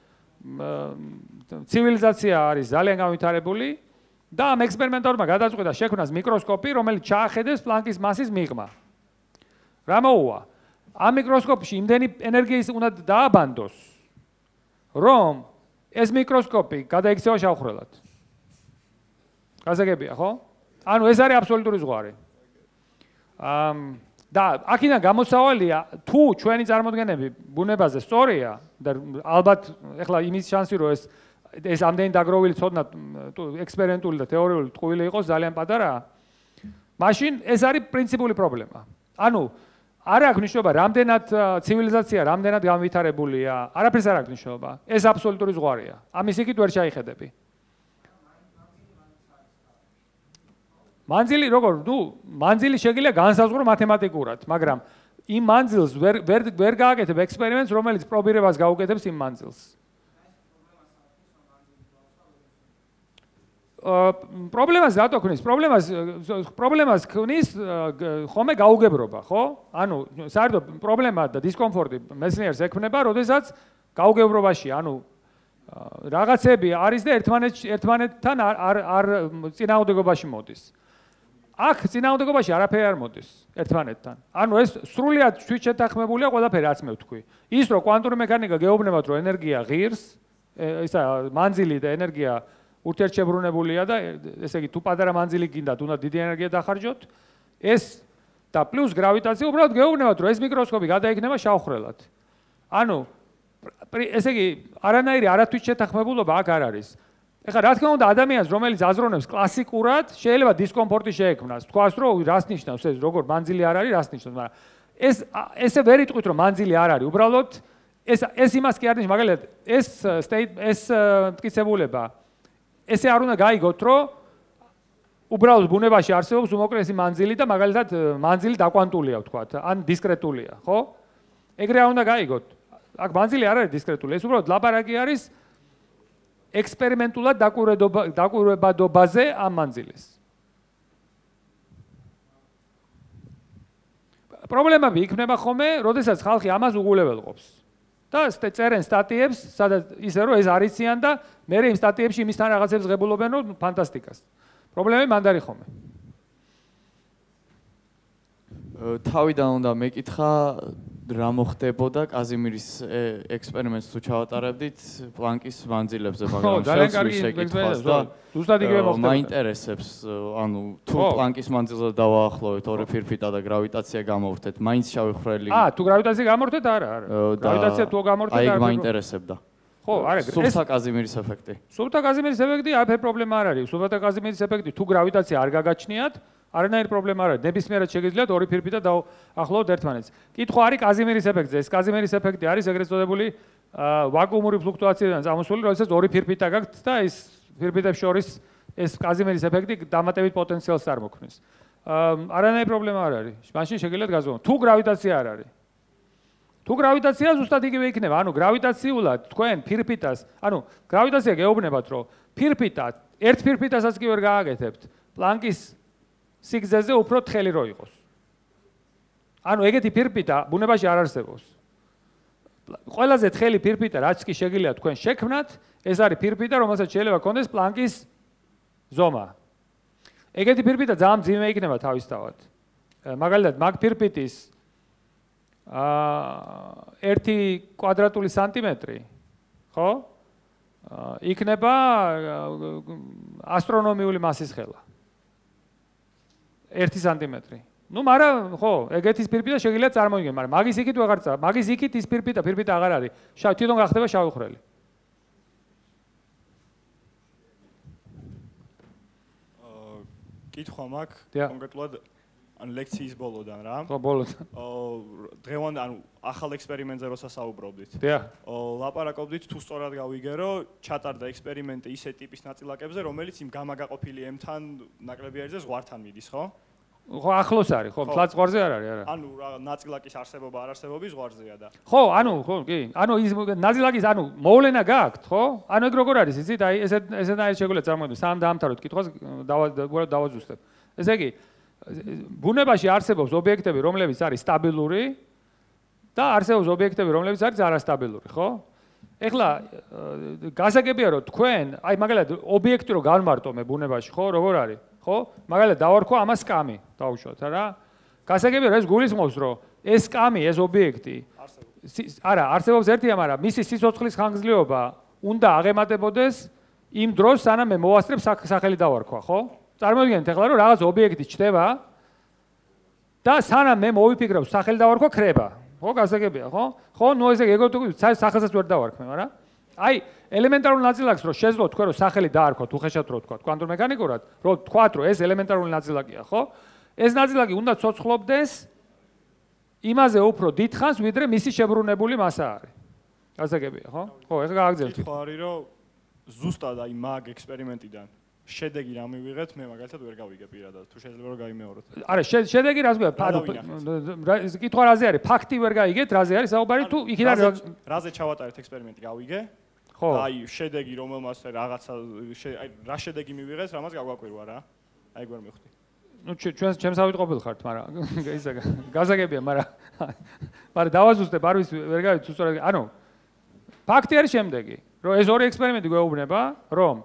ცივილიზაცია არის ძალიან განვითარებული და ამ ექსპერიმენტატორმა გადაწყვიტა შექმნას მიკროსკოპი, რომელიც ჩაახედებს პლანკის მასის მიღმა. რა მოუვა? ამ მიკროსკოპში იმდენი ენერგიის უნდა დააბანდოს, რომ ეს მიკროსკოპი გადაიქცევა შავ-ხვრელად. გასაგებია, ხო? ანუ ეს არის აბსოლუტური ზღვარი. და აქედან გამოსავალია, თუ ჩვენი წარმოდგენები ბუნებაზე სწორია და ალბათ ეხლა იმის შანსი რომ ეს ეს ამდენი დაგროვილი ცოდნა ექსპერიმენტული და თეორიული ტყუილი იყოს ძალიან პატარაა. მაშინ ეს არის პრინციპული პრობლემა. ანუ არ აქვს მნიშვნელობა, რამდენად ცივილიზაცია, რამდენად განვითარებულია, არაფერს არ აქვს მნიშვნელობა. ეს აბსოლუტური ზღვარია. ამის იქით ვერ ჩაიხედები. მანძილი როგორ, მანძილი შეგიძლია განსაზღვრო მათემატიკურად, მაგრამ იმ მანძილს ვერ გააკეთებ ექსპერიმენტს, რომელიც პრობირებას გაუკეთებს იმ მანძილს. პრობლემას რატო ქნის? პრობლემას ქნის ხომე გაუგებრობა, ხო? ანუ საერთოდ პრობლემა და დისკომფორტი მეცნიერს ექმნება, როდესაც გაუგებრობაში, ანუ რაღაცები არის და ერთმანეთთან არ წინააღმდეგობაში მოდის. აქ წინააღმდეგობაში არაფერი არ მოდის ერთმანეთთან. ანუ ეს სრულიად შეთანხმებულია ყველაფერი, რაც მე ვთქვი. ის რომ კვანტური მექანიკა გეუბნებათ, რომ ენერგია ღირს, ისა მანძილი და ენერგია ურთიერთშებრუნებულია და ესე იგი თუ პატარა მანძილი გინდათ, უნდა დიდი ენერგია დახარჯოთ. ეს და პლუს გრავიტაცია უბრალოდ გეუბნებათ, რომ ეს მიკროსკოპი გადაიქნება შავხრელად. ანუ ესე იგი არანაირი არათვით შეთანხმებულობა აქ არ არის. ეხლა რა თქმა უნდა ადამიანს, რომელიც აზროვნებს კლასიკურად, შეიძლება დისკომფორტი შეექმნას. თქვას, რომ რას ნიშნავს ეს, როგორ მანძილი არ არის, რას ნიშნავს, მაგრამ ესე ვერ იტყვით, რომ მანძილი არ არის. უბრალოდ ეს იმას კი არ ნიშნავს, მაგალითად, ეს მტკიცებულება ესე არ უნდა გაიგოთ, რომ უბრალოდ ბუნებაში არსებობს უმოკლესი მანძილი და მაგალითად მანძილი დაკვანტულია, ვთქვათ, ან დისკრეტულია, ხო? ეგრე არ უნდა გაიგოთ. აქ მანძილი არ არის დისკრეტული, ეს უბრალოდ ლაპარაკი არის ექსპერიმენტულად დაკვირვებადობაზე ამ მანძილის. პრობლემები იქნება ხოლმე, როდესაც ხალხი ამას უგულებელყოფს. და წერენ სტატიებს, სადაც ისე რომ ეს არიციან და მე იმ სტატიებში იმისთან რაღაცებს ღებულობენ, რომ ფანტასტიკას. პრობლემები მანდ არის ხოლმე. თავიდან უნდა მეკითხა რა მოხდებოდა კაზიმირის ექსპერიმენტს თუ ჩავატარებდით პლანკის მანძილებზე, მაგრამ ძალიან კარგი ექსპერიმენტია და ზუსტად იგივე მოხდება. მაინტერესებს, ანუ თუ პლანკის მანძილზე დავაახლოვეთ ორი ფირფიტა და გრავიტაცია გამოვხდეთ, მაინც შავი თუ გრავიტაცია გამოვხდეთ, არა. გრავიტაცია თუ გამოვხდეთ, აი მაინტერესებდა. ხო, არა, სუბთა კაზიმირის ეფექტი. სუბთა კაზიმირის ეფექტი არაფერი პრობლემა არ არის. სუბთა კაზიმირის ეფექტი თუ გრავიტაცია არ გაგაჩნიათ, არანაირი პრობლემა არ არის. ნებისმიერად შეგიძლიათ ორი ფირფიტა დაახლოვოთ ერთმანეთს. კითხვა არის კაზიმირის ეფექტზე. ეს კაზიმირის ეფექტი არის ეგრეთ წოდებული ვაკუუმური ფლუქტუაციიდან წამოსული, როდესაც ორი ფირფიტა გაქვთ და ეს ფირფიტებს შორის ეს კაზიმირის ეფექტი დამატებით პოტენციალს წარმოქმნის. არანაირი პრობლემა არ არის. მაშინ შეგიძლიათ გაზომოთ. თუ გრავიტაცია არ არის. თუ გრავიტაცია ზუსტად იგივე იქნება, ანუ გრავიტაციულად თქვენ ფირფიტას, ანუ გრავიტაცია გეუბნებათ, რომ ფირფიტა ერთ ფირფიტასაც კი ვერ გააკეთებთ. პლანკის სიგრძეზე უფრო თხელი რო იყოს. ანუ ეგეთი ფირფიტა ბუნებაში არ არსებობს. ყველაზე თხელი ფირფიტა რაც კი შეგიძლია თქვენ შექმნათ, ეს არის ფირფიტა, რომელსაც შეიძლება გქონდეს პლანკის ზომა. ეგეთი ფირფიტა ძალიან მძიმე იქნება თავისთავად. მაგალითად, მაგ ფირფიტის 1 კვადრატული სანტიმეტრი, ხო? იქნება ასტრონომიული მასის ხელა. 1 სანტიმეტრი. ნუ, მაგრამ ხო, ეგეთის ფირფიტა შეგიძლიათ წარმოიდგინოთ, მაგრამ მაგის იქით ვეღარ წა. მაგის იქით ის ფირფიტა აღარ არის. თვითონ გახდება შავი ხვრელი. კითხვა მაქვს კონკრეტულად ან ლექციის ბოლოდან რა. ხო, ბოლოდან. დღევანდელ ანუ ახალ ექსპერიმენტზე როცა საუბრობდით. დიახ. ლაპარაკობდით თუ სწორად გავიგე, რომ ჩატარდა ექსპერიმენტი ისე ტიპის ნაწილაკებზე, რომელიც იმ გამაგაყოფილი M-თან ნაკლები არის და ზღვართან მიდის, ხო? ხო, ახლოს არის, ხო, თლაც ზღვარზე არ არის, არა. ანუ ნაწილაკის არსებობა არ არსებობის ზღვარზეა და. ხო, ანუ, ხო, კი. ანუ ის ნაწილაკის, ანუ მოვლენა გააქვთ, ხო? ანუ ეგ როგორ არის, იცით? აი ესეთაირად შეგვიძლია წარმოვიდგინოთ, სამ დაამთავროთ კითხვას, დავაზუსტებ. ესე იგი, ბუნებაში არსებობს ობიექტები, რომლებიც არის სტაბილური და არსებობს ობიექტები, რომლებიც არის არასტაბილური, ხო? ეხლა გასაგებია, რომ თქვენ, აი მაგალითად, ობიექტი რო განმარტო მე ბუნებაში, ხო, როგორ არის? ხო? მაგალითად დავარქვა ამას სკამი, დავუშვათ რა. გასაგებია, რომ ეს გულისხმობს, რომ ეს სკამი, ეს ობიექტი არა, არსებობს ერთია, მაგრამ მისი სიცოცხლის ხანგრძლივობა უნდა აღემატებოდეს იმ დროს, სანამ მე მოვასწრებ სახელი დავარქვა, ხო? წარმოვიდგინეთ ახლა, რომ რაღაც ობიექტი ჩდება და სანამ მე მოვიფიქრებ სახელი დავარქვა, ქრება. ხო, გასაგებია, ხო? ხო, ნუ ესე ეგრეთ სახელსაც ვერ დავარქმე, მაგრამ აი ელემენტარულ ნაწილაკს რო შეძლო თქვენ რომ სახელი დაარქვათ უხეშად რო თქვა კვანტურ მექანიკურად რო თქვათ რომ ეს ელემენტარული ნაწილაკია ხო ეს ნაწილაკი უნდა ცოცხლობდეს იმაზე უფრო დიდხანს ვიდრე მისი შებრუნებული მასა არის გასაგებია ხო ხო ეხლა გააგრძელეთ კითხვა არის რომ ზუსტად აი მაგ ექსპერიმენტიდან შედეგი რა მივიღეთ მე მაგალითად ვერ გავიგე პირადად თუ შეიძლება რომ გაიმეოროთ არა შედეგი რას გვია კითხვა რაზე არის ფაქტი ვერ გაიგეთ რაზე არის საუბარი თუ იქიდან რაზე ჩავატარეთ ექსპერიმენტი გავიგე ხო აი შედეგი რომელმაც რაღაცა აი რა შედეგი მივიღეს რამაც გაგვაკვირვა რა აი გვერ მივხვდი ну ჩემს ავიტყობილ ხართ მაგრამ ისა გასაგებია მაგრამ დავაზუსტებ არ ვიცი ვერ გავიცი თუ სწორად ანუ ფაქტი არის შემდეგი რომ ეს ორი ექსპერიმენტი გვეუბნება რომ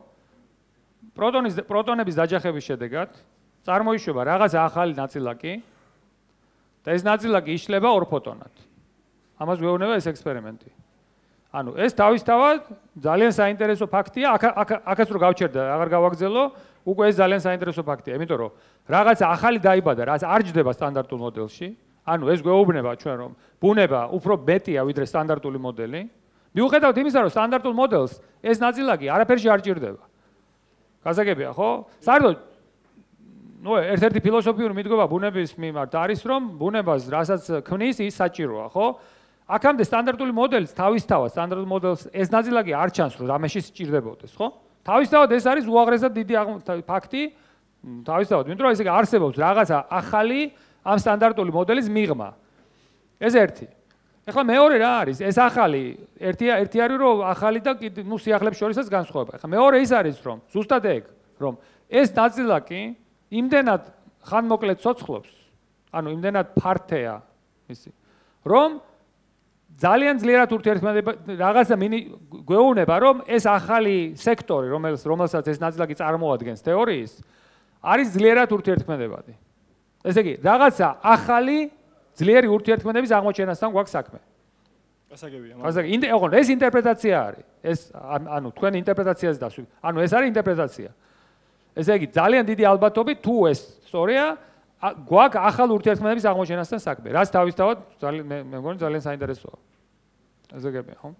პროტონების დაჯახების შედეგად წარმოიშვება რაღაც ახალი ნაწილაკი და ეს ნაწილაკი იშლება ორ ფოტონად ამას გვეუბნება ეს ექსპერიმენტი ანუ ეს თავისთავად ძალიან საინტერესო ფაქტია აქაც რო გავჩერდა აღარ გავაგზელო უკვე ეს ძალიან საინტერესო ფაქტია იმიტომ რომ რაღაცა ახალი დაიბადა რაც არ ჯდება სტანდარტულ მოდელში ანუ ეს გვეუბნება ჩვენ რომ ბუნება უფრო მეტია ვიდრე სტანდარტული მოდელი მიუხედავად იმისა რომ სტანდარტულ მოდელს ეს ნაწილაკი არაფერში არ ჭირდება გასაგებია ხო საერთოდ ნუ ერთ-ერთი ფილოსოფიური მიდგომა ბუნების მიმართ არის რომ ბუნებას რასაც ქმნის ის საჭიროა ხო აქამდე სტანდარტული მოდელის თავისთავად სტანდარტულ მოდელს ეს ნაწილაკი არ ჩანს რომ რამეში სჭირდებოდეს ხო თავისთავად ეს არის უაღრესად დიდი ფაქტი თავისთავად იმიტომ რომ ესე არსებობს რაღაცა ახალი ამ სტანდარტული მოდელის მიღმა ეს ერთი ეხლა მეორე რა არის ეს ახალი ერთი არის რომ ახალი და ნუ სიახლეებს შორისაც განსხვავება ეხლა მეორე ის არის რომ ზუსტად ეგ რომ ეს ნაწილაკი იმდენად ხანმოკლედ ცოცხლობს ანუ იმდენად ფართეა ისი რომ ძალიან ძლიერად ურთიერთქმედება რაღაცა გვეუბნება რომ ეს ახალი სექტორი რომელსაც ეს ნაწილაკი წარმოადგენს თეორიის არის ძლიერად ურთიერთქმედებადი ესე იგი რაღაცა ახალი ძლიერი ურთიერთქმედების აღმოჩენასთან გვაქვს საქმე გასაგებია ოღონდ ეს ინტერპრეტაცია არის ეს ანუ თქვენ ინტერპრეტაციას დასვით ანუ ეს არის ინტერპრეტაცია ესე იგი ძალიან დიდი ალბათობით თუ ეს სწორია გვაქვს ახალ ურთიერთქმედების აღმოჩენასთან საქმე რაც თავისთავად მე მგონი ძალიან საინტერესოა გასაგებია ხო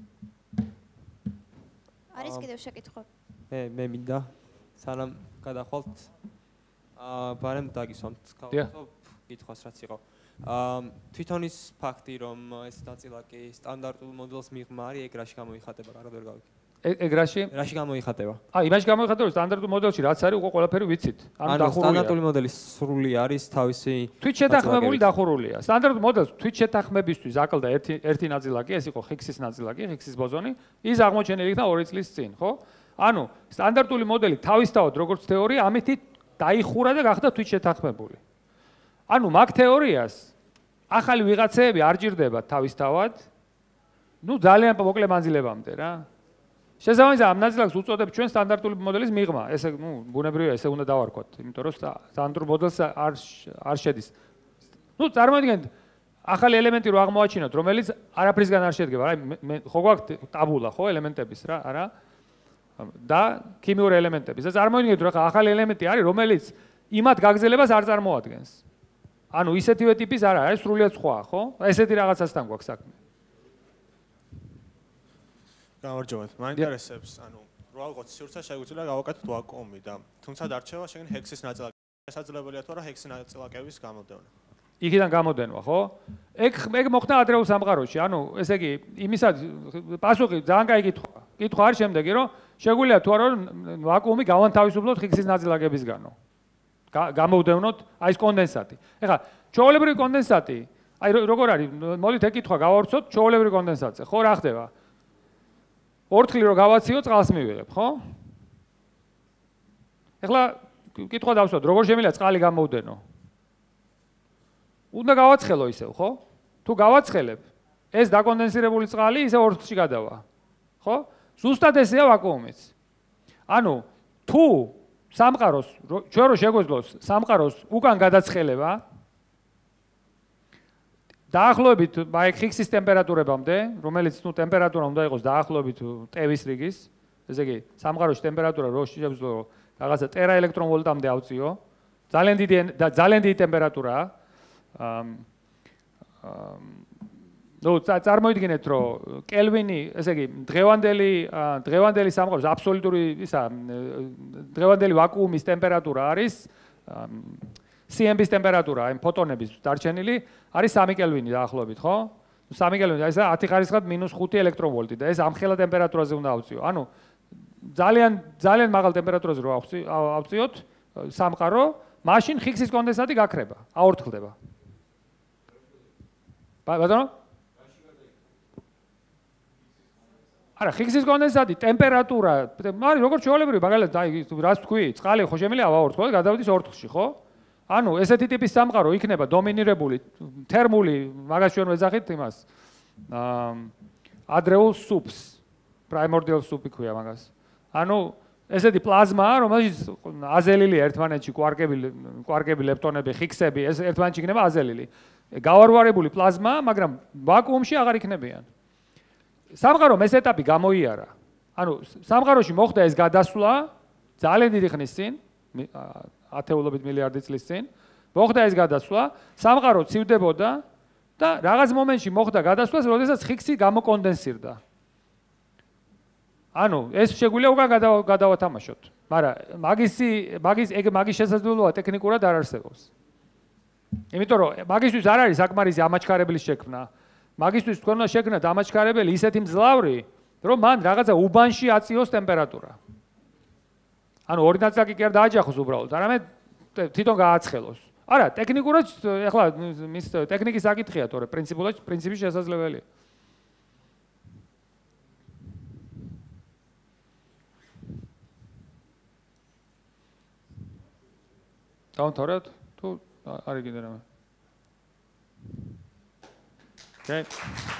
არის კიდევ შეკითხვა მე მინდა სანამ გადახვალთ ბარემ დაგისვამთ კითხვას რაც იყო თვითონ ის ფაქტი რომ ეს ნაწილაკი სტანდარტულ მოდელს მიღმა არის ეგ რაში გამოიხატება კარგად ვერ გავიგე ეგ რაში გამოიხატება იმაში გამოიხატება რომ სტანდარტულ მოდელში რაც არის უკვე ყველაფერი ვიცით ანუ სტანდარტული მოდელი სრული არის თავისი თვით შეთანხმებული დახურულია სტანდარტულ მოდელს თვით შეთანხმებისთვის აკლდა ერთი ნაწილაკი ეს იყო ხიქსის ნაწილაკი ხიქსის ბოზონი ის აღმოჩენილი იქნა 2 წლის წინ ხო ანუ სტანდარტული მოდელი თავისთავად როგორც თეორია ამით დაიხურა და გახდა თვით შეთანხმებული ანუ მაგ თეორიას ახალი ვიღაცეები არ ჭირდება თავისთავად ნუ ძალიან მოკლე მანძილებამდე რა შესაბამისად ამ ნაწილაკს უწოდებ ჩვენ სტანდარტული მოდელის მიღმა ესე ნუ ბუნებრივია ესე უნდა დავარქვათ იმიტომ რომ სტანდარტულ მოდელს არ შედის ნუ წარმოიდგინეთ ახალი ელემენტი რო აღმოაჩინოთ რომელიც არაფრისგან არ შედგება აი ხო გვაქვს ტაბულა ხო ელემენტების რა არა და ქიმიური ელემენტების და წარმოიდგინეთ რომ ახალი ელემენტი არის რომელიც იმათ გაგზელებას არ წარმოადგენს ანუ ისეთივე ტიპის არ არის სრულიად სხვა ხო ესეთი რაღაცასთან გვაქვს საქმე გამარჯობათ მაინტერესებს ანუ რო ალყოთ სივრცე შეგვიძლია გავაკეთოთ ვაკუუმი და თუმცა დარჩება შეგენ ჰექსის ნაწილაკი შესაძლებელია თუ არა ჰექსის ნაწილაკების გამოდევნა იქიდან გამოდენვა ხო ეგ მოხდა ადრეულ სამყაროში ანუ ესე იგი იმისაც პასუხი ძალიან კაი კითხვა არის შემდეგი რომ შეგვიძლია თუ არა ვაკუუმი გავანთავისუფლოთ ჰექსის ნაწილაკებისგანო გამოვდევნოთ აი ეს კონდენსატი ეხლა ჩვეულებრივი კონდენსატი აი როგორ არის მოდით ეგ კითხვა გავავრცოთ ჩვეულებრივი კონდენსატზე ხო რა ხდება ორთქლი რო გავაციო წყალს მივიღებ ხო ეხლა კითხვა დავსვათ როგორ შემიძლია წყალი გამოვდენო უნდა გავაცხელო ისევ ხო თუ გავაცხელებ ეს დაკონდენსირებული წყალი ისე ორთქლში გადავა ხო ზუსტად ესეა ვაკუუმიც ანუ თუ სამყაროს ჩვენ რო შეგვეძლოს სამყაროს უკან გადაცხელება დაახლოებით აი ხიქსის ტემპერატურებამდე, რომელიც ნუ ტემპერატურა უნდა იყოს დაახლოებით ტევის რიგის, ესე იგი სამყაროში ტემპერატურა რო შეგვეძლო რაღაცა ტერა ელექტრონვოლტამდე ავწიო, ძალიან დიდი ტემპერატურაა. ნუ წარმოიდგინეთ, რომ კელვინი, ესე იგი, დღევანდელი სამყაროს აბსოლუტური ისა დღევანდელი ვაკუუმის ტემპერატურა არის CMB-ის ტემპერატურა, აი ფოტონების დარჩენილი არის 3 კელვინი დაახლოებით, ხო? 3 კელვინი, ეს 10 ხარისხად -5 ელექტროვოლტი და ეს ამხელა ტემპერატურაზე უნდა ავწიო. ანუ ძალიან მაღალ ტემპერატურაზე რო ავწიოთ სამყარო, მაშინ ჰიგსის კონდენსატი გაქრება, აორთქლდება. ბატონო? არა, ჰიგსის კონდენსატი ტემპერატურა, მაგრამ როგორც ჩვეულებრივი, მაგალითად, აი რას თქვი, წყალი ხო შემიძლია ავაორთქლო და გადავიდეს ორთქლში, ხო? ანუ ესეთი ტიპის სამყარო იქნება დომინირებული თერმული, მაგას ჩვენ ვეძახით იმას. ადრეულ სუპს, primordial soup ქვია მაგას. ანუ ესეთი პლაზმაა, რომელშიც აზელილია ერთმანეთში კვარკები, ლეპტონები, ჰიგსები, ეს ერთმანეთში იქნება აზელილი. გავარვარებული პლაზმაა, მაგრამ ვაკუუმში აღარ იქნებიან. სამყარომ ეს ეტაპი გამოიარა. ანუ სამყაროში მოხდა ეს გადასვლა ძალიან დიდი ხნის წინ, ათეულობით მილიარდი წლის წინ. მოხდა ეს გადასვლა, სამყარო ცივდებოდა და რაღაც მომენტში მოხდა გადასვლა, როდესაც ჰიგსი გამოკონდენსირდა. ანუ ეს შეგვიძლია უკან გადავათამაშოთ. მაგრამ მაგის შესაძლებლობა ტექნიკურად არ არსებობს. იმიტომ რომ მაგისთვის არ არის საკმარისი ამაჩქარებლის შექმნა. მაგისთვის თქვენ უნდა შექმნათ ამაჩქარებელი ისეთი მძლავრი, რომ მან რაღაცა უბანში აწიოს ტემპერატურა. ანუ ორი ნაწილაკი კი არ დააჯახოს უბრალოდ, არამედ თვითონ გააცხელოს. არა, ტექნიკურად ეხლა მის ტექნიკის საკითხია, თორე პრინციპი შესაძლებელია. დავთორეთ თუ არის კიდე რამე? Okay.